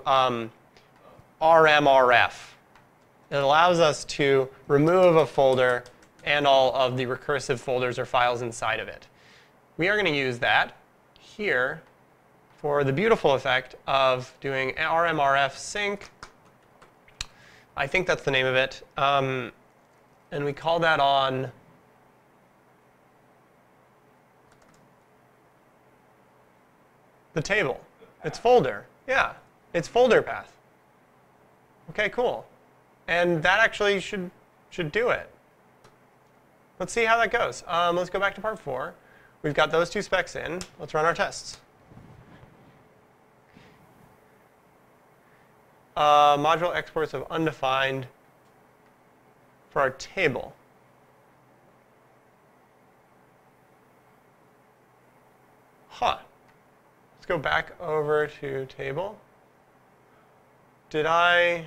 RMRF. It allows us to remove a folder and all of the recursive folders or files inside of it. We are going to use that here for the beautiful effect of doing RMRF sync. I think that's the name of it. And we call that on the table. It's folder. Yeah, it's folder path. OK, cool. And that actually should do it. Let's see how that goes. Let's go back to part 4. We've got those 2 specs in. Let's run our tests. Module exports of undefined for our table. Huh. Let's go back over to table. Did I?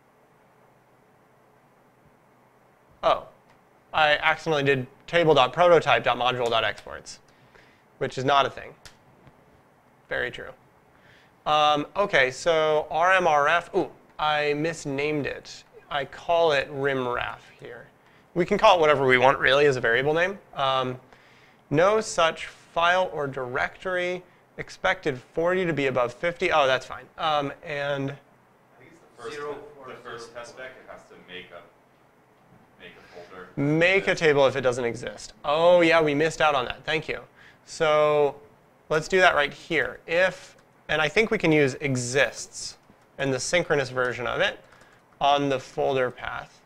Oh. I accidentally did table.prototype.module.exports, which is not a thing. Very true. OK, so RMRF. Ooh, I misnamed it. I call it rimraf here. We can call it whatever we want, really, as a variable name. No such file or directory. Expected 40 to be above 50. Oh, that's fine. And
I think it's the first test spec. It has to make a folder.
Make a table if it doesn't exist. Oh, yeah, we missed out on that. Thank you. So let's do that right here. And I think we can use exists and the synchronous version of it on the folder path.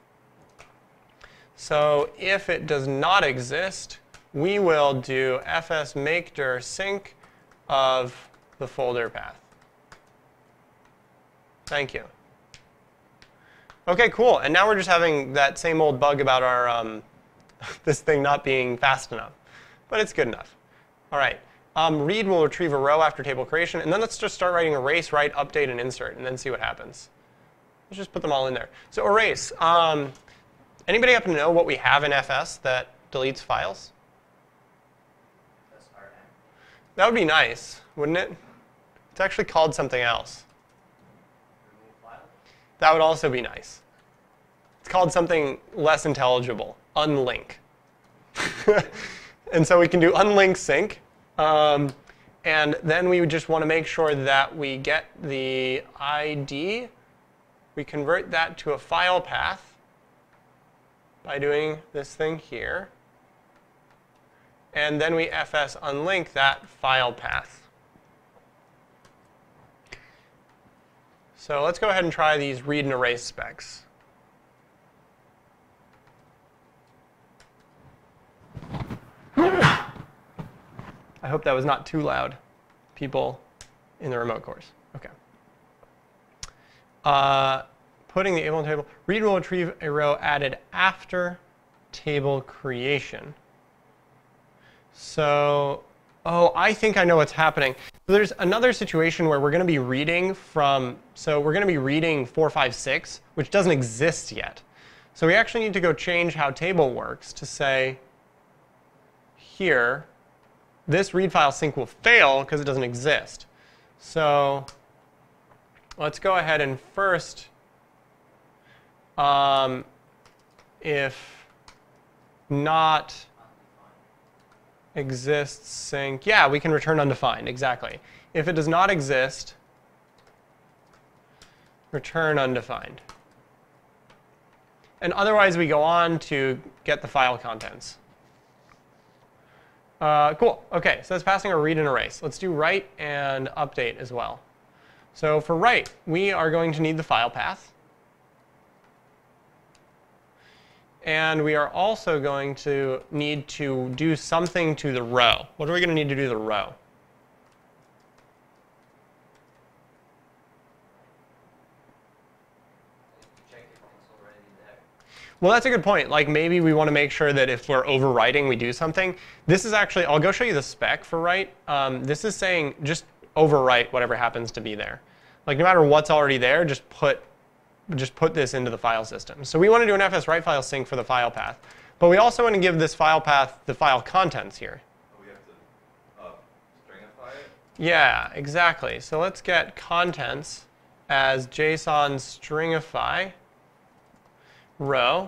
So if it does not exist, we will do fs make dir sync of the folder path. Thank you. OK, cool. And now we're just having that same old bug about our this thing not being fast enough. But it's good enough. All right. Read will retrieve a row after table creation. And then let's just start writing erase, write, update, and insert, and then see what happens. Let's just put them all in there. So erase. Anybody happen to know what we have in FS that deletes files? That would be nice, wouldn't it? It's actually called something else. That would also be nice. It's called something less intelligible. unlink. And so we can do unlink sync. And then we would just want to make sure that we get the ID. We convert that to a file path by doing this thing here. And then we fs unlink that file path. So let's go ahead and try these read and erase specs. I hope that was not too loud, people in the remote course. OK. Putting the able table. Read will retrieve a row added after table creation. So, oh, I think I know what's happening. There's another situation where we're going to be reading from, so we're going to be reading 456, which doesn't exist yet. So we actually need to go change how table works to say here, this read file sync will fail because it doesn't exist. So let's go ahead and first, if not exists sync, yeah, we can return undefined, exactly. If it does not exist, return undefined. And otherwise, we go on to get the file contents. Cool. OK, so that's passing a read and erase. Let's do write and update as well. So for write, we are going to need the file path. And we are also going to need to do something to the row. What are we going to need to do to the row? Well, that's a good point. Like maybe we want to make sure that if we're overwriting, we do something. This is actually, I'll go show you the spec for write. This is saying just overwrite whatever happens to be there. Like no matter what's already there, just put this into the file system. So we want to do an fs write file sync for the file path. But we also want to give this file path the file contents here.
We have to stringify it?
Yeah, exactly. So let's get contents as JSON stringify row.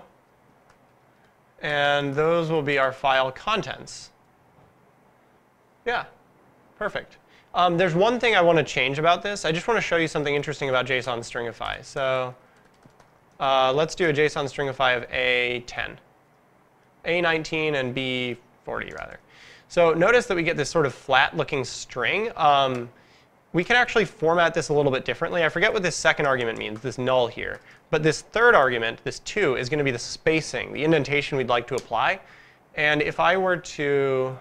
And those will be our file contents. Yeah, perfect. There's one thing I want to change about this. I just want to show you something interesting about JSON stringify. So let's do a JSON stringify of A10. A19 and B40, rather. So notice that we get this sort of flat-looking string. We can actually format this a little bit differently. I forget what this second argument means, this null here. But this third argument, this 2, is going to be the spacing, the indentation we'd like to apply. And if I were to,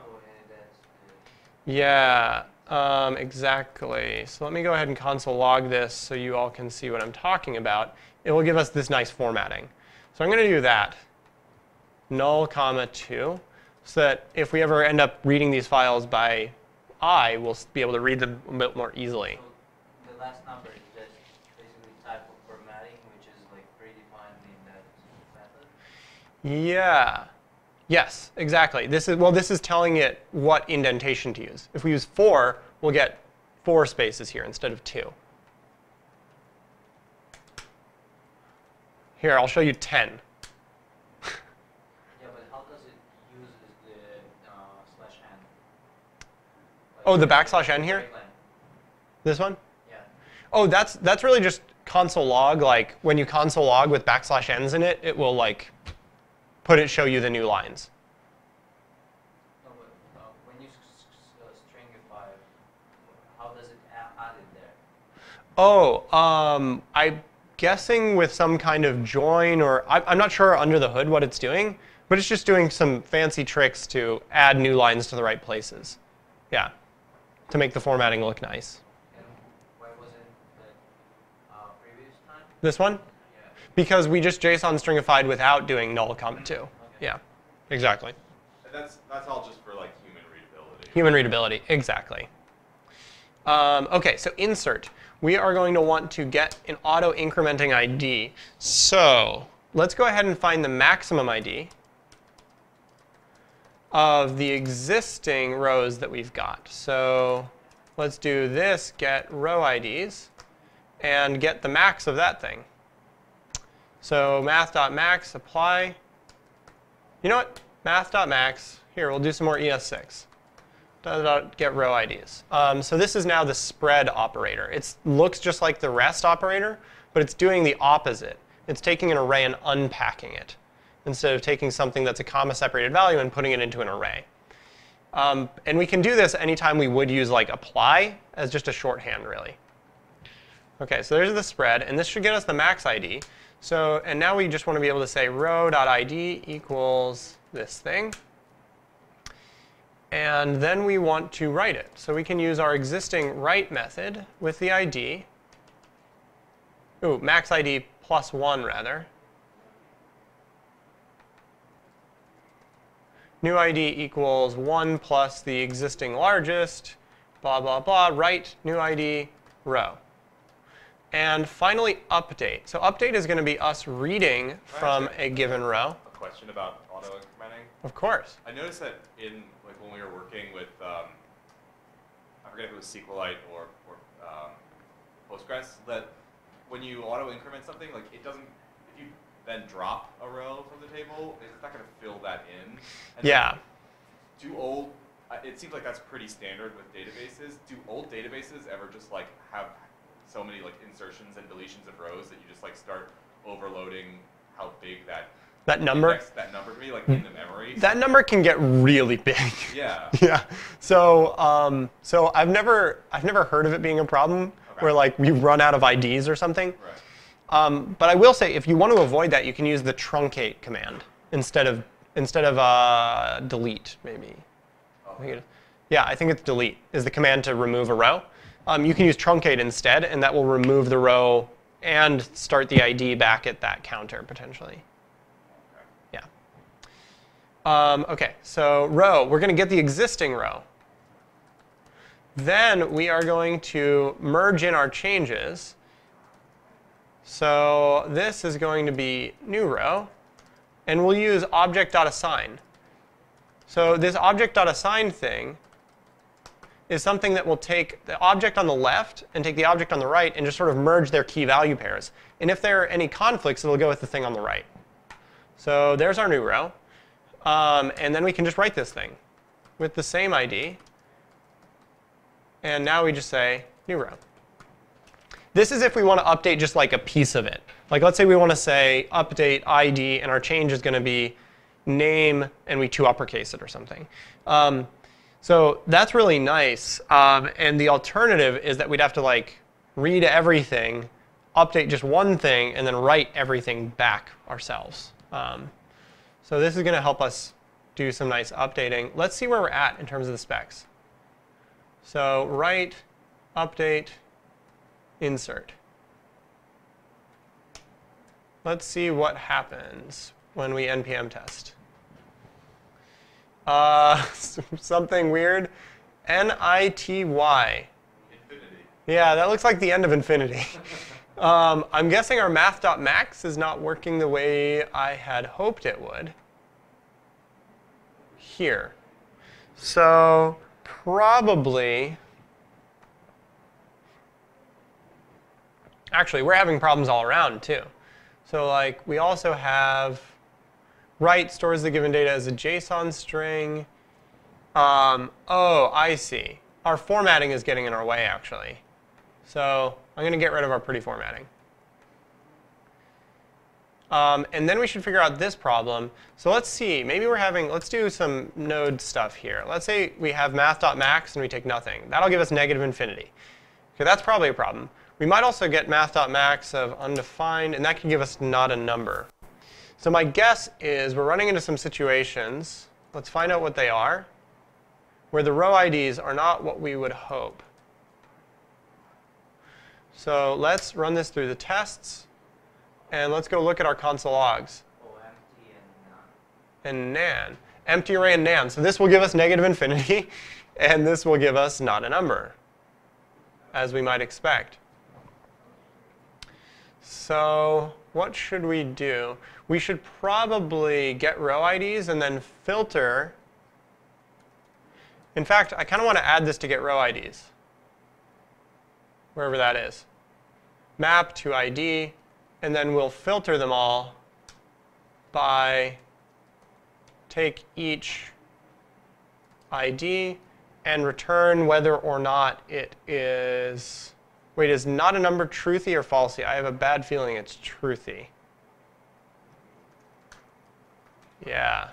yeah, exactly. So let me go ahead and console log this so you all can see what I'm talking about. It will give us this nice formatting. So I'm going to do that, null, comma 2, so that if we ever end up reading these files by eye, we'll be able to read them a bit more easily.
So the last number is just basically type of formatting, which is like predefined in that method?
Yeah. Yes, exactly. This is telling it what indentation to use. If we use 4, we'll get 4 spaces here instead of 2. Here, I'll show you 10.
Yeah, but how does it use the slash n? Like
Oh, the backslash n here?
break line.
This one?
Yeah.
Oh, that's really just console log. Like when you console log with backslash n's in it, it will like show you the new lines.
No, but when you stringify, how does it add it there?
Oh, I'm guessing with some kind of join, or I'm not sure under the hood what it's doing, but it's just doing some fancy tricks to add new lines to the right places. Yeah, to make the formatting look nice.
And why wasn't the previous time?
This one?
Yeah.
Because we just JSON stringified without doing null, comma 2.
Okay.
Yeah, exactly.
And that's all just for like human readability.
Human readability, exactly. OK, so insert. We are going to want to get an auto-incrementing ID. So let's go ahead and find the maximum ID of the existing rows that we've got. So let's do this, get row IDs, and get the max of that thing. So math.max apply. You know what? Math.max. Here, we'll do some more ES6. Get row IDs. So this is now the spread operator. It looks just like the rest operator, but it's doing the opposite. It's taking an array and unpacking it, instead of taking something that's a comma-separated value and putting it into an array. And we can do this anytime we would use like apply as just a shorthand, really. OK, so there's the spread. And this should get us the max ID. So, and now we just want to be able to say row.id equals this thing. And then we want to write it. So we can use our existing write method with the ID. Ooh, max ID plus 1, rather. New ID equals 1 plus the existing largest, blah, blah, blah, write new ID row. And finally, update. So update is going to be us reading from a given row.
A question about auto-incrementing?
Of course.
I noticed that in, like, when we were working with, I forget if it was SQLite or Postgres, that when you auto-increment something, like, it doesn't, if you then drop a row from the table, it's not going to fill that in. And
Yeah.
It seems like that's pretty standard with databases. Do old databases ever just like have so many like insertions and deletions of rows that you just like start overloading how big that
number
can be, like in the memory?
That number can get really big.
Yeah.
Yeah. So so I've never heard of it being a problem where like we run out of IDs or something.
Right.
But I will say if you want to avoid that, you can use the truncate command instead of delete, maybe. Yeah, I think it's delete is the command to remove a row. You can use truncate instead, and that will remove the row and start the ID back at that counter, potentially. Yeah. OK, so row. We're going to get the existing row. Then we are going to merge in our changes. So this is going to be new row. And we'll use object.assign. So this object.assign thing is something that will take the object on the left and take the object on the right and just sort of merge their key value pairs. And if there are any conflicts, it'll go with the thing on the right. So there's our new row. And then we can just write this thing with the same ID. And now we just say new row. This is if we want to update just like a piece of it. Like let's say we want to say update ID, and our change is going to be name, and we to uppercase it or something. So that's really nice. And the alternative is that we'd have to like read everything, update just one thing, and then write everything back ourselves. So this is going to help us do some nice updating. Let's see where we're at in terms of the specs. So write, update, insert. Let's see what happens when we npm test. Something weird. NITY.
Infinity.
Yeah, that looks like the end of infinity. I'm guessing our math.max is not working the way I had hoped it would. Here. So probably, actually, we're having problems all around too. So like we also have write stores the given data as a JSON string. Oh, I see. Our formatting is getting in our way, actually. So I'm going to get rid of our pretty formatting. And then we should figure out this problem. So let's see. Maybe we're having, let's do some node stuff here. Let's say we have math.max and we take nothing. That'll give us negative infinity. Okay, that's probably a problem. We might also get math.max of undefined, and that can give us not a number. So my guess is we're running into some situations, let's find out what they are, where the row IDs are not what we would hope. So let's run this through the tests, and let's go look at our console logs.
Oh, empty
And nan. Empty array and nan. So this will give us negative infinity, and this will give us not a number, as we might expect. So what should we do? We should probably get row IDs and then filter. In fact, I kind of want to add this to get row IDs, wherever that is. Map to ID, and then we'll filter them all by take each ID and return whether or not it is, wait, is not a number truthy or falsy? I have a bad feeling it's truthy. Yeah.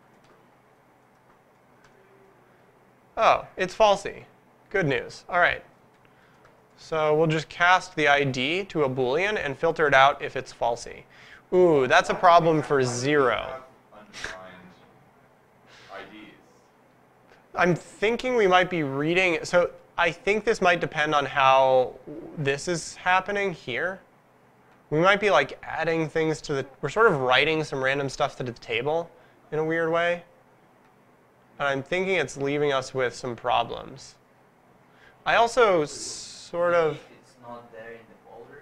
Oh, it's falsy. Good news. All right. So we'll just cast the ID to a Boolean and filter it out if it's falsy. Ooh, that's a problem for 0. I'm thinking we might be reading, so I think this might depend on how this is happening here. We might be like adding things to the, we're sort of writing some random stuff to the table in a weird way. And I'm thinking it's leaving us with some problems. I also sort of,
It's not there in the folder.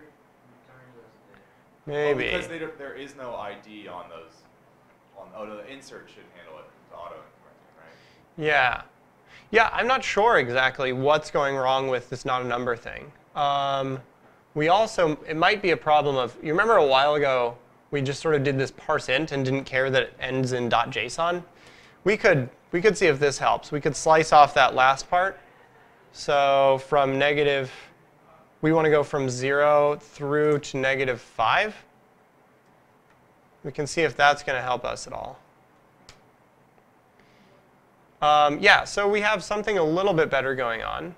maybe.
Well, because there is no ID on those. Oh, no, the insert should handle it to auto increment, right?
Yeah. Yeah, I'm not sure exactly what's going wrong with this not a number thing. We also, it might be a problem of, you remember a while ago, we just sort of did this parse int and didn't care that it ends in .json? We could see if this helps. We could slice off that last part. So from negative, we want to go from 0 through to -5. We can see if that's going to help us at all. Yeah, so we have something a little bit better going on.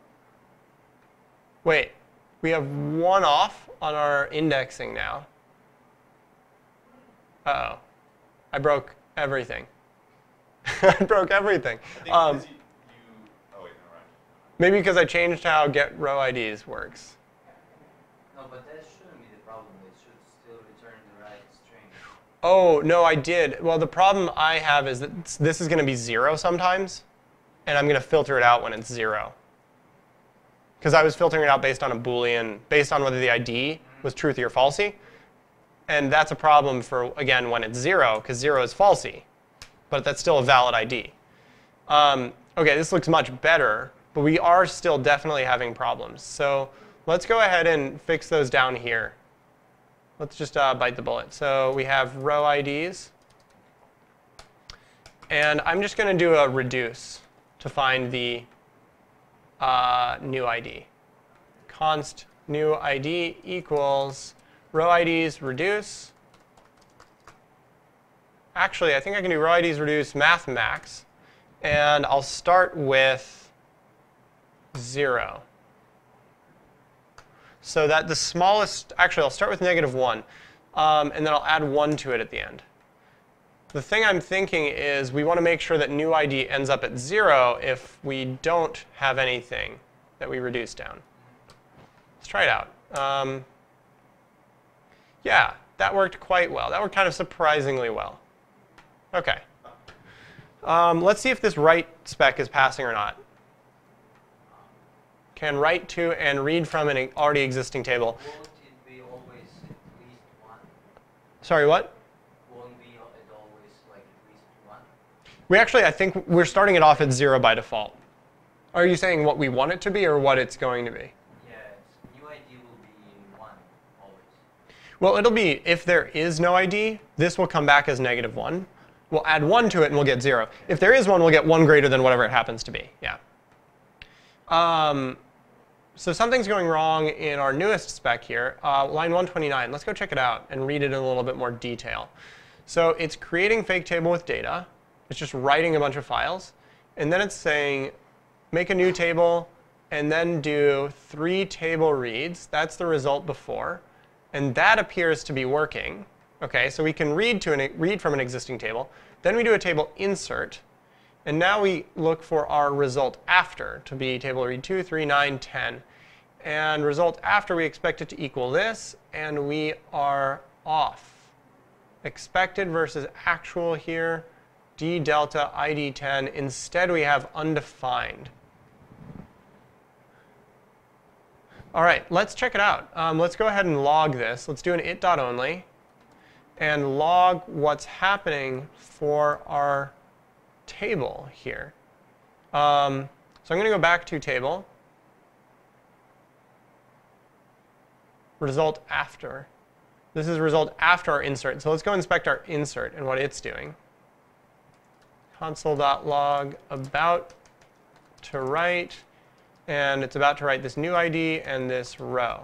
Wait, we have 1 off on our indexing now. Uh-oh. I broke everything. I broke everything.
I think because oh wait, no, right.
Maybe because I changed how get row IDs works.
No, but that shouldn't be the problem. It should still return the right string.
Oh, no, I did. Well, the problem I have is that this is going to be 0 sometimes, and I'm going to filter it out when it's 0. Because I was filtering it out based on a Boolean, based on whether the ID was truthy or falsy. And that's a problem for, again, when it's 0, because 0 is falsy. But that's still a valid ID. Okay, this looks much better, but we are still definitely having problems. So let's go ahead and fix those down here. Let's just bite the bullet. So we have row IDs. And I'm just going to do a reduce to find the new ID. Const new ID equals row IDs reduce. Actually, I think I can do row IDs reduce math max. And I'll start with 0. So that the smallest, actually I'll start with -1, and then I'll add 1 to it at the end. The thing I'm thinking is we want to make sure that new ID ends up at 0 if we don't have anything that we reduce down. Let's try it out. Yeah, that worked quite well. That worked kind of surprisingly well. OK. Let's see if this write spec is passing or not. Can write to and read from an already existing table.
Won't it be always at least 1?
Sorry, what?
Won't be it always like at least 1?
We actually, I think we're starting it off at 0 by default. Are you saying what we want it to be or what it's going to be?
Yeah, new ID will be 1 always.
Well, it'll be, if there is no ID, this will come back as -1. We'll add 1 to it and we'll get 0. If there is 1, we'll get 1 greater than whatever it happens to be. Yeah. So something's going wrong in our newest spec here, line 129. Let's go check it out and read it in a little bit more detail. So it's creating fake table with data. It's just writing a bunch of files. And then it's saying, make a new table, and then do 3 table reads. That's the result before. And that appears to be working. OK, so we can read from an existing table. Then we do a table insert. And now we look for our result after to be table read 2, 3, 9, 10. And result after, we expect it to equal this. And we are off. Expected versus actual here. D delta ID 10. Instead, we have undefined. All right, let's check it out. Let's go ahead and log this. Let's do an it.only. And log what's happening for our table here. So I'm going to go back to table. Result after. This is result after our insert. So let's go inspect our insert and what it's doing. console.log about to write, and it's about to write this new ID and this row.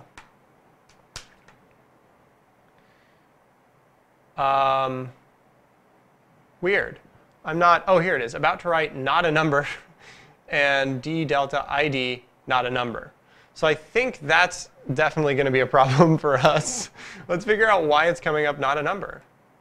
Weird. I'm not, oh, here it is, about to write not a number and d delta ID not a number. So I think that's definitely going to be a problem for us. Let's figure out why it's coming up not a number.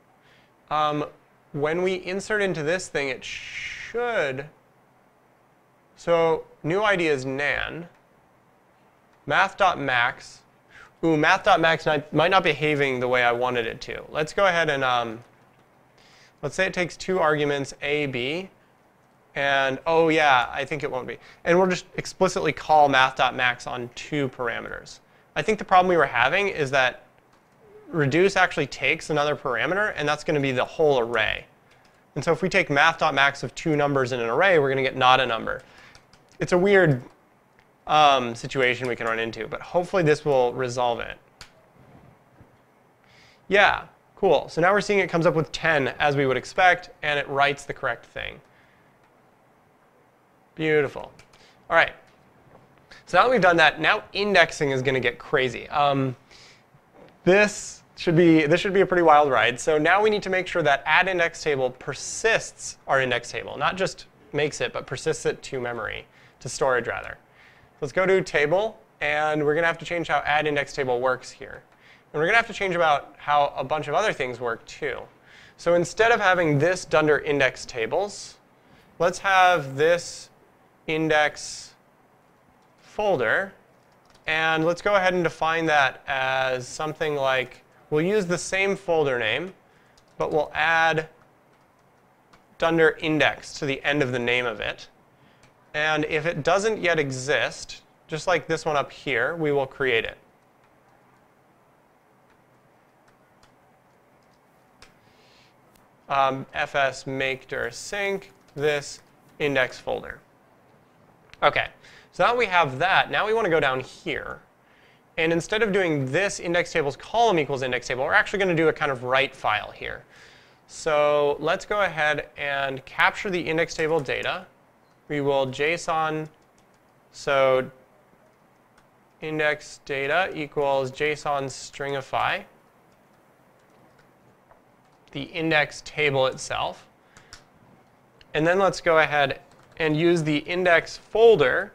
When we insert into this thing, it should, so new ID is nan, math.max. Ooh, math.max might not be behaving the way I wanted it to. Let's go ahead and, let's say it takes 2 arguments, a, b, and oh yeah, I think it won't be. And we'll just explicitly call math.max on 2 parameters. I think the problem we were having is that reduce actually takes another parameter, and that's going to be the whole array. And so if we take math.max of 2 numbers in an array, we're going to get not a number. It's a weird situation we can run into, but hopefully this will resolve it. Yeah, cool. So now we're seeing it comes up with 10 as we would expect, and it writes the correct thing. Beautiful. All right. So now that we've done that, now indexing is going to get crazy. This should be a pretty wild ride. So now we need to make sure that add index table persists our index table, not just makes it, but persists it to memory, to storage rather. Let's go to table, and we're going to have to change how add index table works here. And we're going to have to change about how a bunch of other things work too. So instead of having this dunder index tables, let's have this index folder. And let's go ahead and define that as something like, we'll use the same folder name, but we'll add dunder index to the end of the name of it. And if it doesn't yet exist, just like this one up here, we will create it. Fs make dir sync this index folder. OK, so now we have that. Now we want to go down here. And instead of doing this index table's column equals index table, we're actually going to do a kind of write file here. So let's go ahead and capture the index table data. We will JSON, so index data equals JSON stringify the index table itself. And then let's go ahead and use the index folder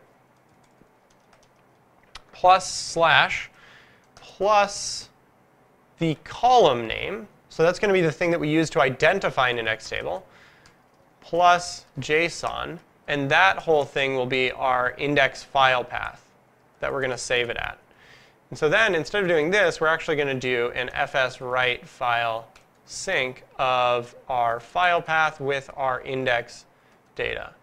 plus / plus the column name. So that's going to be the thing that we use to identify an index table, plus JSON. And that whole thing will be our index file path that we're going to save it at. And so then, instead of doing this, we're actually going to do an fs write file sync of our file path with our index data.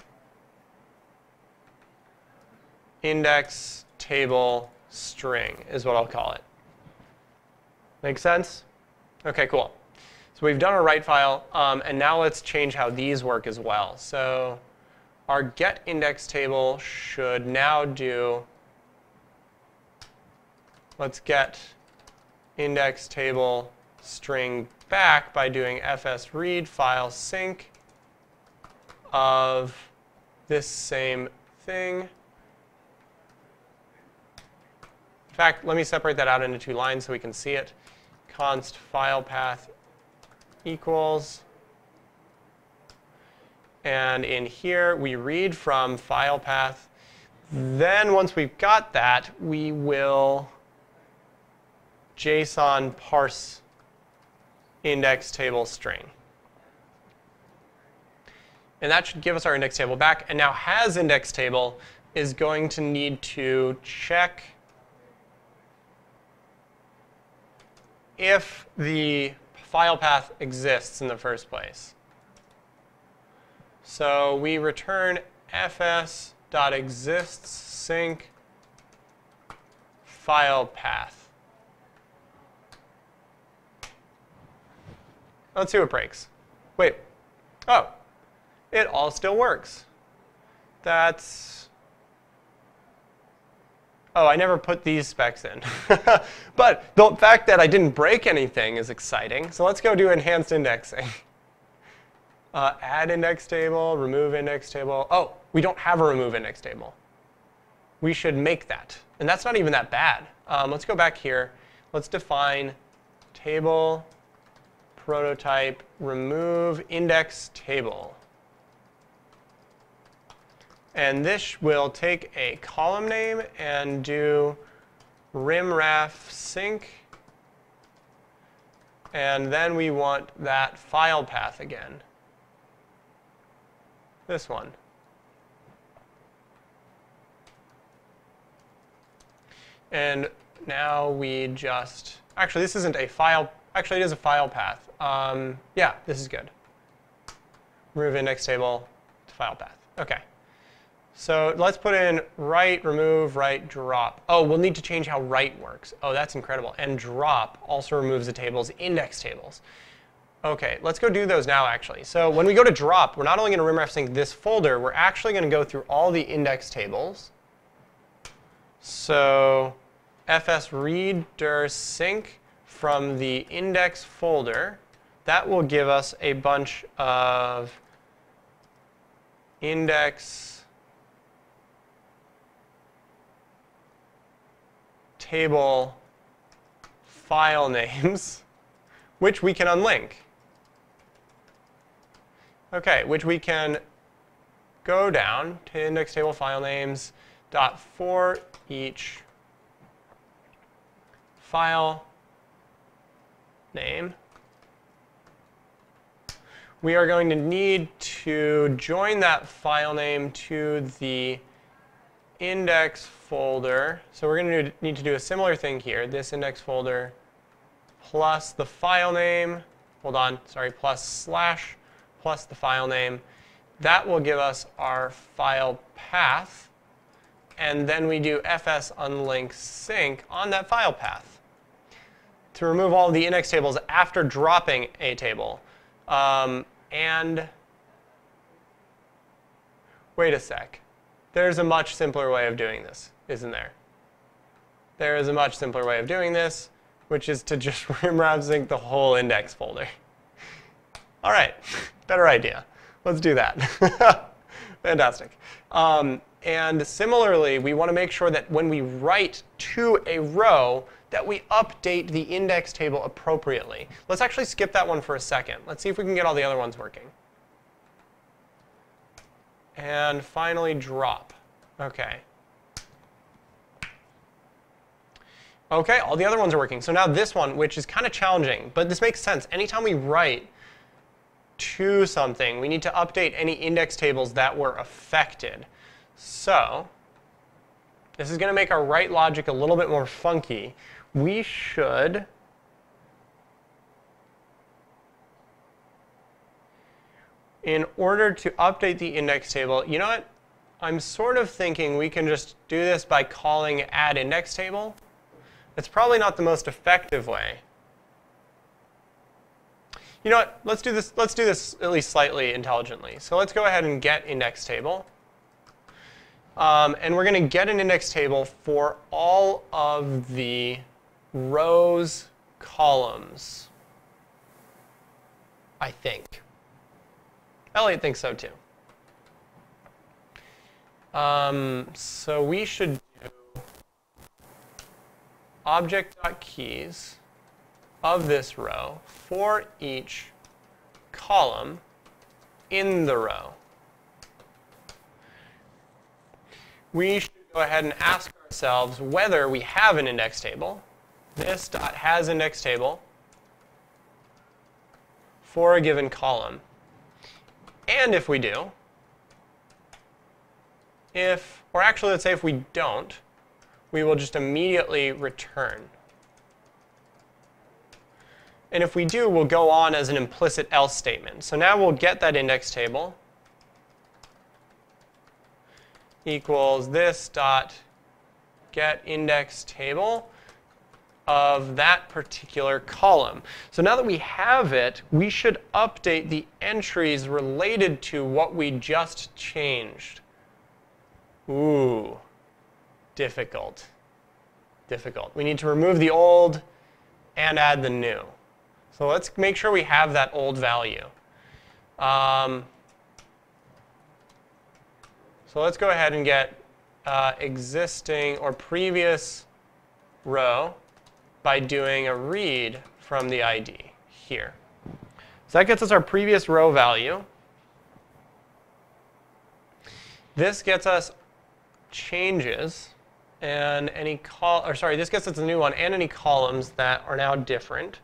Index table string is what I'll call it. Make sense? OK, cool. So we've done our write file. And now let's change how these work as well. So our get index table should now do, let's get index table string back by doing fs read file sync of this same thing. In fact, let me separate that out into 2 lines so we can see it. Const file path equals. And in here, we read from file path. Then once we've got that, we will JSON parse index table string. And that should give us our index table back. And now has index table is going to need to check if the file path exists in the first place. So we return fs.exists sync file path. Let's see what breaks. Wait. Oh, it all still works. That's, oh, I never put these specs in. But the fact that I didn't break anything is exciting. So let's go do enhanced indexing. Add index table, remove index table. Oh, we don't have a remove index table. We should make that. And that's not even that bad. Let's go back here. Let's define table prototype remove index table. And this will take a column name and do rimref sync. And then we want that file path again. This one. And now we just, actually this isn't a file, actually it is a file path. Yeah, this is good. Remove index table to file path. Okay. So let's put in write, remove, write, drop. Oh, we'll need to change how write works. Oh, that's incredible. And drop also removes the table's index tables. Okay, let's go do those now actually. So when we go to drop, we're not only going to rimref sync this folder, we're actually going to go through all the index tables. So fs read dir sync from the index folder. That will give us a bunch of index table file names, which we can unlink. Okay, which we can go down to index table file names dot for each file name. We are going to need to join that file name to the index folder. So we're going to need to do a similar thing here. This index folder plus the file name, hold on, sorry, plus slash plus the file name. That will give us our file path. And then we do fs unlink sync on that file path to remove all of the index tables after dropping a table. And wait a sec. There's a much simpler way of doing this, isn't there? There is a much simpler way of doing this, which is to just rimref sync the whole index folder. All right, better idea. Let's do that. Fantastic. And similarly, we want to make sure that when we write to a row, that we update the index table appropriately. Let's actually skip that one for a second. Let's see if we can get all the other ones working. And finally, drop. Okay. Okay, all the other ones are working. So now this one, which is kind of challenging, but this makes sense. Anytime we write to something, we need to update any index tables that were affected. So this is going to make our write logic a little bit more funky. We should in order to update the index table, you know what? I'm sort of thinking we can just do this by calling add index table. It's probably not the most effective way. You know what? Let's do this at least slightly intelligently. So let's go ahead and get index table. And we're going to get an index table for all of the rows, columns, I think. Elliot thinks so too. So we should do object.keys of this row for each column in the row. We should go ahead and ask ourselves whether we have an index table. This dot has index table for a given column. And if we do, or actually let's say if we don't, we will just immediately return. And if we do, we'll go on as an implicit else statement. So now we'll get that index table equals this dot get index table of that particular column. So now that we have it, we should update the entries related to what we just changed. Ooh, difficult. Difficult. We need to remove the old and add the new. So let's make sure we have that old value. So let's go ahead and get existing or previous row by doing a read from the ID here. So that gets us our previous row value. This gets us changes and any this gets us a new one and any columns that are now different.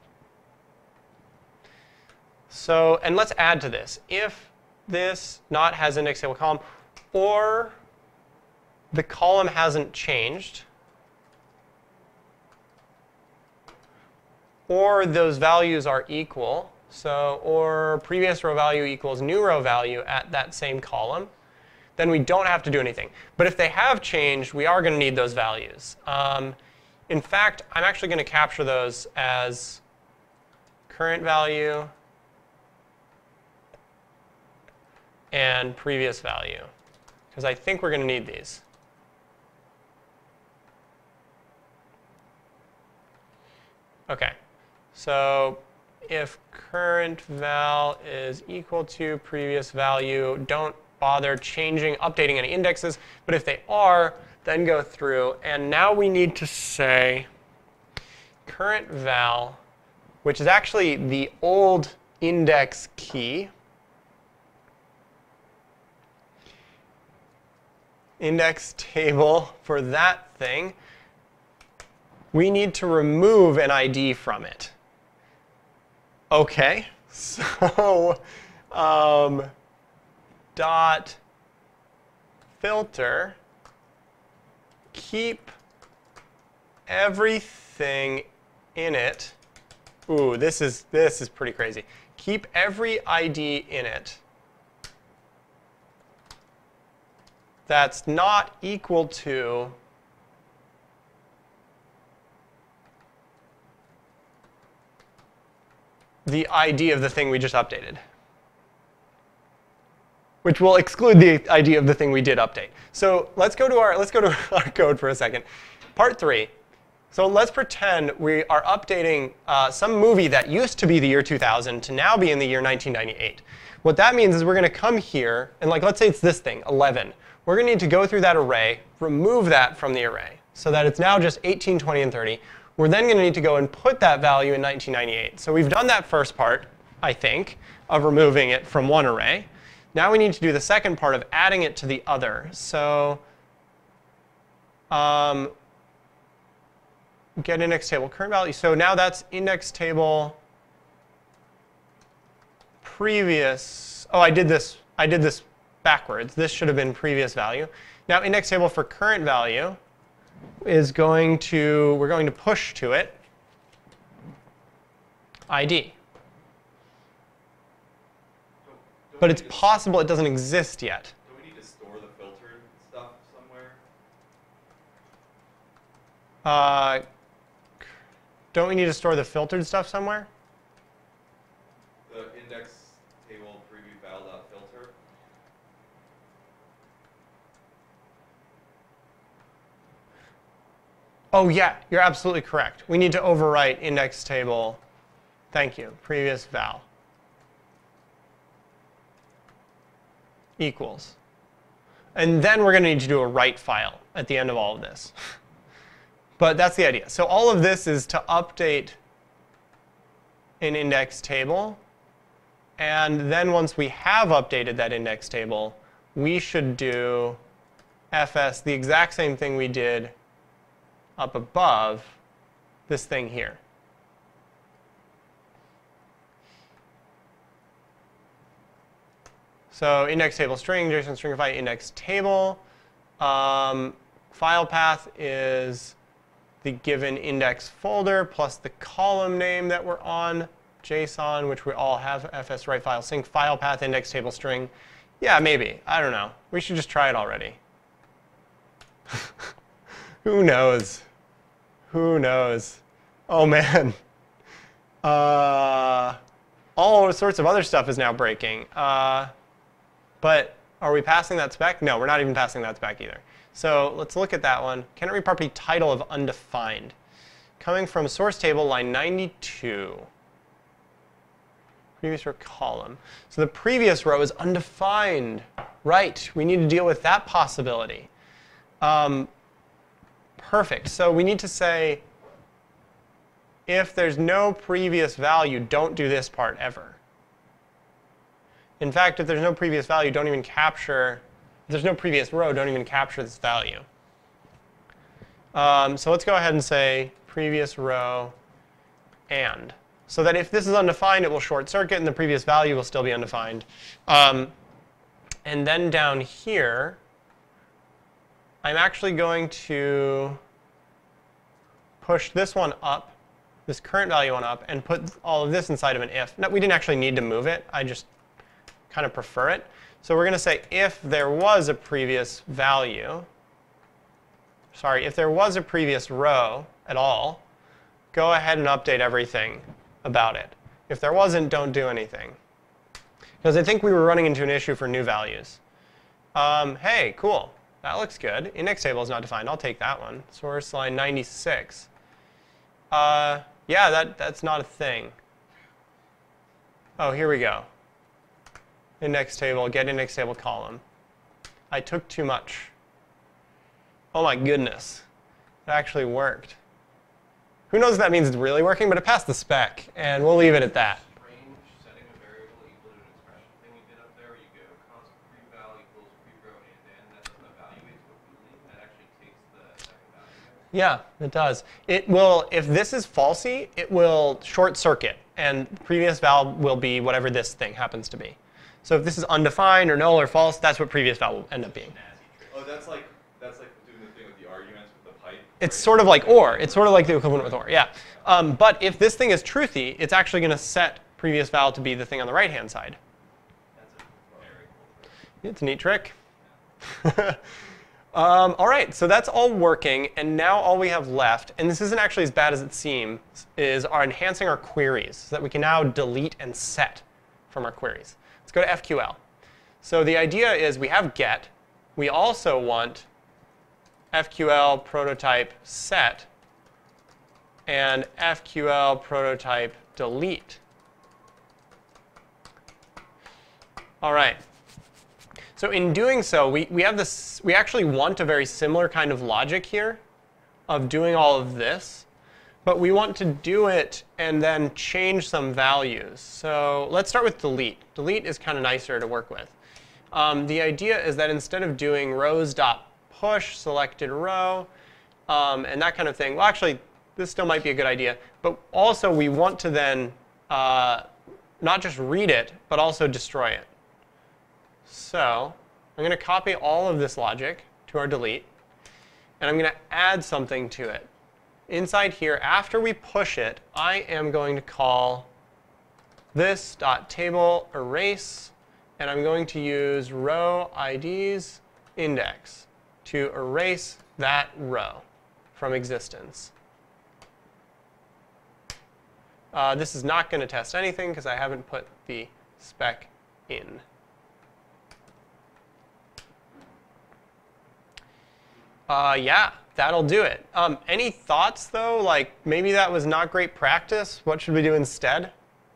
So, and let's add to this. If this not has index table column, or the column hasn't changed, or those values are equal, so or previous row value equals new row value at that same column, then we don't have to do anything. But if they have changed, we are going to need those values. In fact, I'm actually going to capture those as current value and previous value, because I think we're going to need these. OK, so if current val is equal to previous value, don't bother updating any indexes. But if they are, then go through. And now we need to say current val, which is actually the old index key. Index table for that thing. We need to remove an ID from it. OK, so dot filter, keep everything in it. Ooh, this is pretty crazy. Keep every ID in it that's not equal to the ID of the thing we just updated, which will exclude the ID of the thing we did update. So let's go to our code for a second. Part 3. So let's pretend we are updating some movie that used to be the year 2000 to now be in the year 1998. What that means is we're going to come here, and let's say it's this thing, 11. We're going to need to go through that array, remove that from the array, so that it's now just 18, 20, and 30. We're then going to need to go and put that value in 1998. So we've done that first part, I think, of removing it from one array. Now we need to do the second part of adding it to the other. So get index table current value. So now that's index table previous. Oh, I did this backwards. This should have been previous value. Now index table for current value is we're going to push to it ID. But it's possible it doesn't exist yet.
Do we need to store the filtered stuff somewhere?
Don't we need to store the filtered stuff somewhere?
The index table preview val.filter.
Oh yeah, you're absolutely correct. We need to overwrite index table, thank you, previous val equals. And then we're going to need to do a write file at the end of all of this. But that's the idea. So all of this is to update an index table. And then once we have updated that index table, we should do fs, the exact same thing we did up above this thing here. So index table string, JSON stringify index table. File path is the given index folder plus the column name that we're on, JSON, which we all have, fs write file sync file path index table string. Yeah, maybe. I don't know. We should just try it already. Who knows? Who knows? Oh, man. All sorts of other stuff is now breaking. But are we passing that spec? No, we're not even passing that spec either. So let's look at that one. Cannot read property title of undefined. Coming from source table, line 92. Previous row column. So the previous row is undefined. Right, we need to deal with that possibility. Perfect. So we need to say, if there's no previous value, don't do this part ever. In fact, if there's no previous value, don't even capture, if there's no previous row, don't even capture this value. So let's go ahead and say previous row and. So that if this is undefined, it will short circuit and the previous value will still be undefined. And then down here, I'm actually going to push this one up, this current value one up, and put all of this inside of an if. No, we didn't actually need to move it. I just kind of prefer it. So we're going to say if there was a previous value, sorry, if there was a previous row at all, go ahead and update everything about it. If there wasn't, don't do anything. Because I think we were running into an issue for new values. Hey, cool. That looks good. Index table is not defined. I'll take that one. Source line 96. Yeah, that's not a thing. Oh, here we go. Index table, get index table column. I took too much. Oh my goodness. It actually worked. Who knows if that means it's really working, but it passed the spec, and we'll leave it at that.
Range setting a variable equal to an expression thing you did up there, where you go const pre-val equals pre-row and that doesn't evaluate to a boolean. That actually takes the second value.
Yeah, it does. It will, if this is falsy, it will short circuit, and previous val will be whatever this thing happens to be. So if this is undefined or null or false, that's what previous val will end up being.
Oh, that's like doing the thing with the arguments with the pipe.
It's sort of like OR. It's sort of like the equivalent with OR, yeah. But if this thing is truthy, it's actually going to set previous val to be the thing on the right-hand side.
That's a very cool trick.
It's a neat trick. All right, so that's all working, and now all we have left, and this isn't actually as bad as it seems, is enhancing our queries so that we can now delete and set from our queries. Let's go to FQL. So the idea is we have get. We also want FQL prototype set and FQL prototype delete. All right. So in doing so, we have this. We actually want a very similar kind of logic here of doing all of this, but we want to do it and then change some values. So let's start with delete. Delete is kind of nicer to work with. The idea is that instead of doing rows.push selected row and that kind of thing, well, actually, this still might be a good idea, but also we want to then not just read it, but also destroy it. So I'm going to copy all of this logic to our delete, and I'm going to add something to it. Inside here, after we push it, I am going to call this.table erase, and I'm going to use row IDs index to erase that row from existence. This is not going to test anything because I haven't put the spec in. Yeah, that'll do it. Any thoughts, though? Like, maybe that was not great practice. What should we do instead?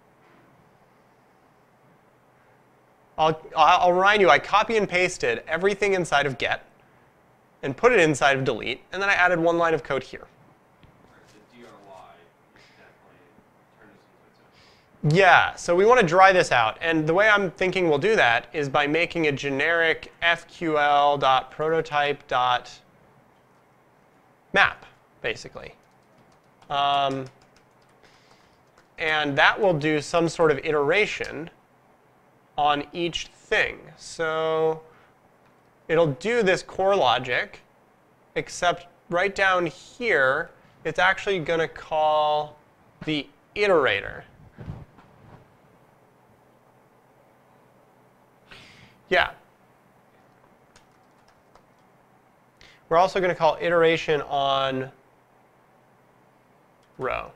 I'll remind you, I copy and pasted everything inside of get and put it inside of delete, and then I added one line of code here.
The DRY is definitely turn this into its own.
Yeah, so we want to dry this out. And the way I'm thinking we'll do that is by making a generic fql.prototype.map, basically. And that will do some sort of iteration on each thing. So it'll do this core logic, except right down here, it's actually going to call the iterator. Yeah. We're also going to call iteration on row.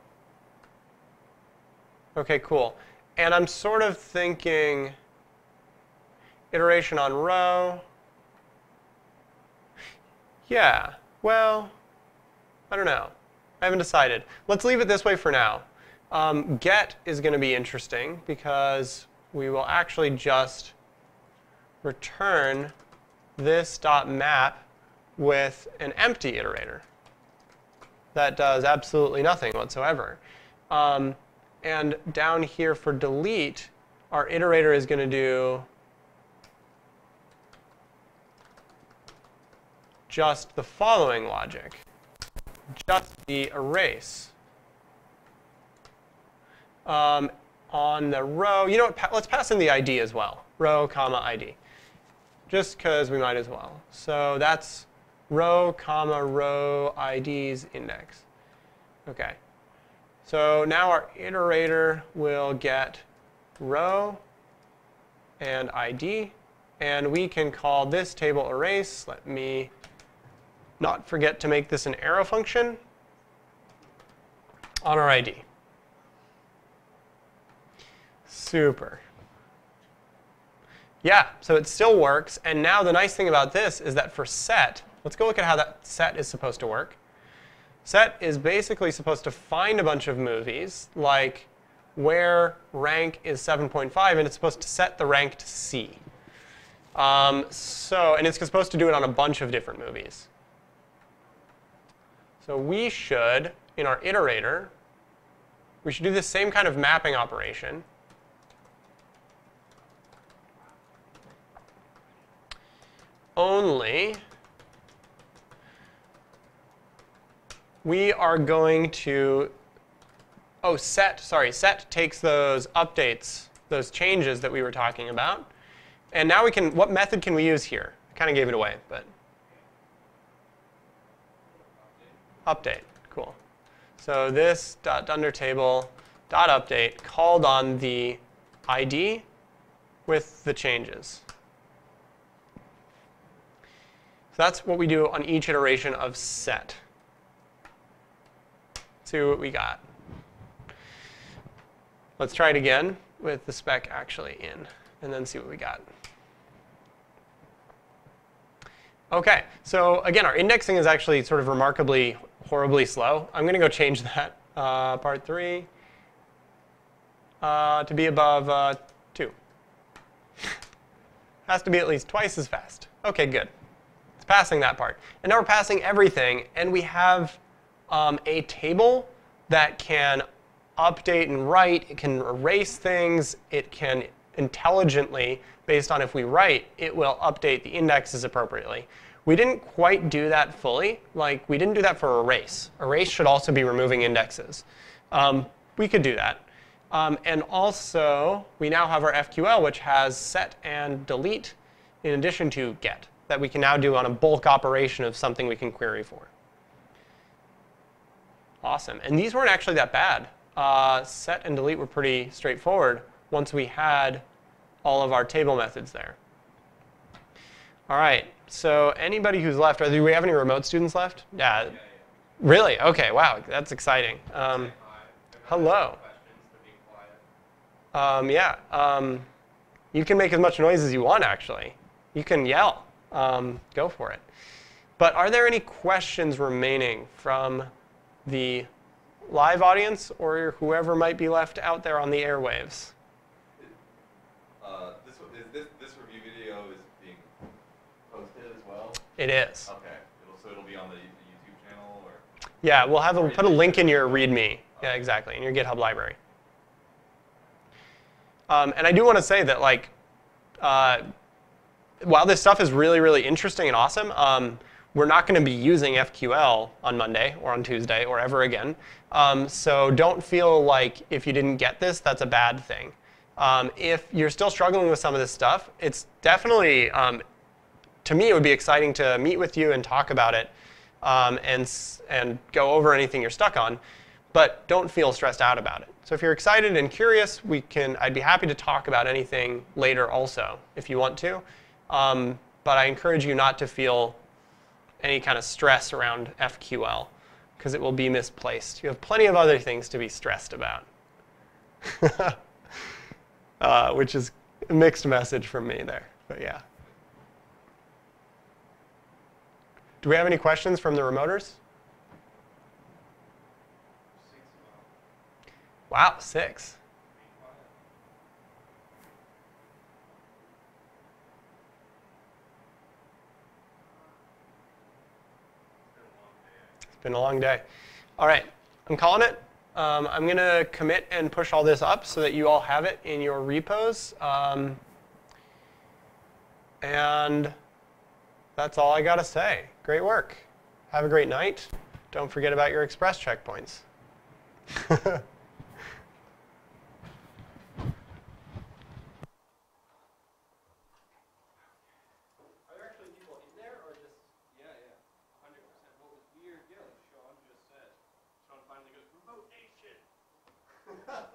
OK, cool. And I'm sort of thinking iteration on row. Yeah, well, I don't know. I haven't decided. Let's leave it this way for now. Get is going to be interesting because we will actually just return this .map with an empty iterator that does absolutely nothing whatsoever. And down here for delete, our iterator is going to do just the following logic, just the erase. On the row, you know what, let's pass in the ID as well, row, comma, ID, just because we might as well. So that's row, comma, row, ID's index. Okay. So now our iterator will get row and ID, and we can call this table erase. Let me not forget to make this an arrow function on our ID. Super. Yeah, so it still works. And now the nice thing about this is that for set, let's go look at how that set is supposed to work. Set is basically supposed to find a bunch of movies, like where rank is 7.5, and it's supposed to set the rank to C. And it's supposed to do it on a bunch of different movies. So we should, in our iterator, we should do the same kind of mapping operation. Only we are going to, set takes those updates, those changes that we were talking about. And now we can, what method can we use here? I kind of gave it away, but update, cool. So this .undertable .update called on the ID with the changes. So that's what we do on each iteration of set. See what we got. Let's try it again with the spec actually in, and then see what we got. OK, so again, our indexing is actually sort of remarkably, horribly slow. I'm going to go change that, part 3, to be above 2. Has to be at least twice as fast. OK, good. It's passing that part. And now we're passing everything, and we have a table that can update and write. It can erase things. It can intelligently, based on if we write, it will update the indexes appropriately. We didn't quite do that fully. Like, we didn't do that for erase. Erase should also be removing indexes. We could do that. And also, we now have our FQL, which has set and delete in addition to get, that we can now do on a bulk operation of something we can query for. Awesome. And these weren't actually that bad. Set and delete were pretty straightforward once we had all of our table methods there. All right. So anybody who's left, do we have any remote students left? Yeah. Really? OK. Wow. That's exciting. Hello. You can make as much noise as you want, actually. You can yell. Go for it. But are there any questions remaining from the live audience or whoever might be left out there on the airwaves?
This review video is being posted as well?
It is.
Okay. So it'll be on the YouTube channel? Or?
Yeah, we'll put a link in your README. Yeah, exactly, in your GitHub library. And I do want to say that, like, while this stuff is really, really interesting and awesome, we're not going to be using FQL on Monday or on Tuesday or ever again. So don't feel like if you didn't get this, that's a bad thing. If you're still struggling with some of this stuff, it's definitely, to me, it would be exciting to meet with you and talk about it and go over anything you're stuck on. But don't feel stressed out about it. So if you're excited and curious, I'd be happy to talk about anything later also, if you want to. But I encourage you not to feel any kind of stress around FQL, because it will be misplaced. You have plenty of other things to be stressed about, which is a mixed message from me there. But yeah. Do we have any questions from the remoters? Wow, 6. It's been a long day. All right, I'm calling it. I'm going to commit and push all this up so that you all have it in your repos. And that's all I got to say. Great work. Have a great night. Don't forget about your express checkpoints.
Are there actually people in there, or just? Yeah, 100%. What was weird? Yeah, like Sean just said. Sean finally goes, "Remote Nation."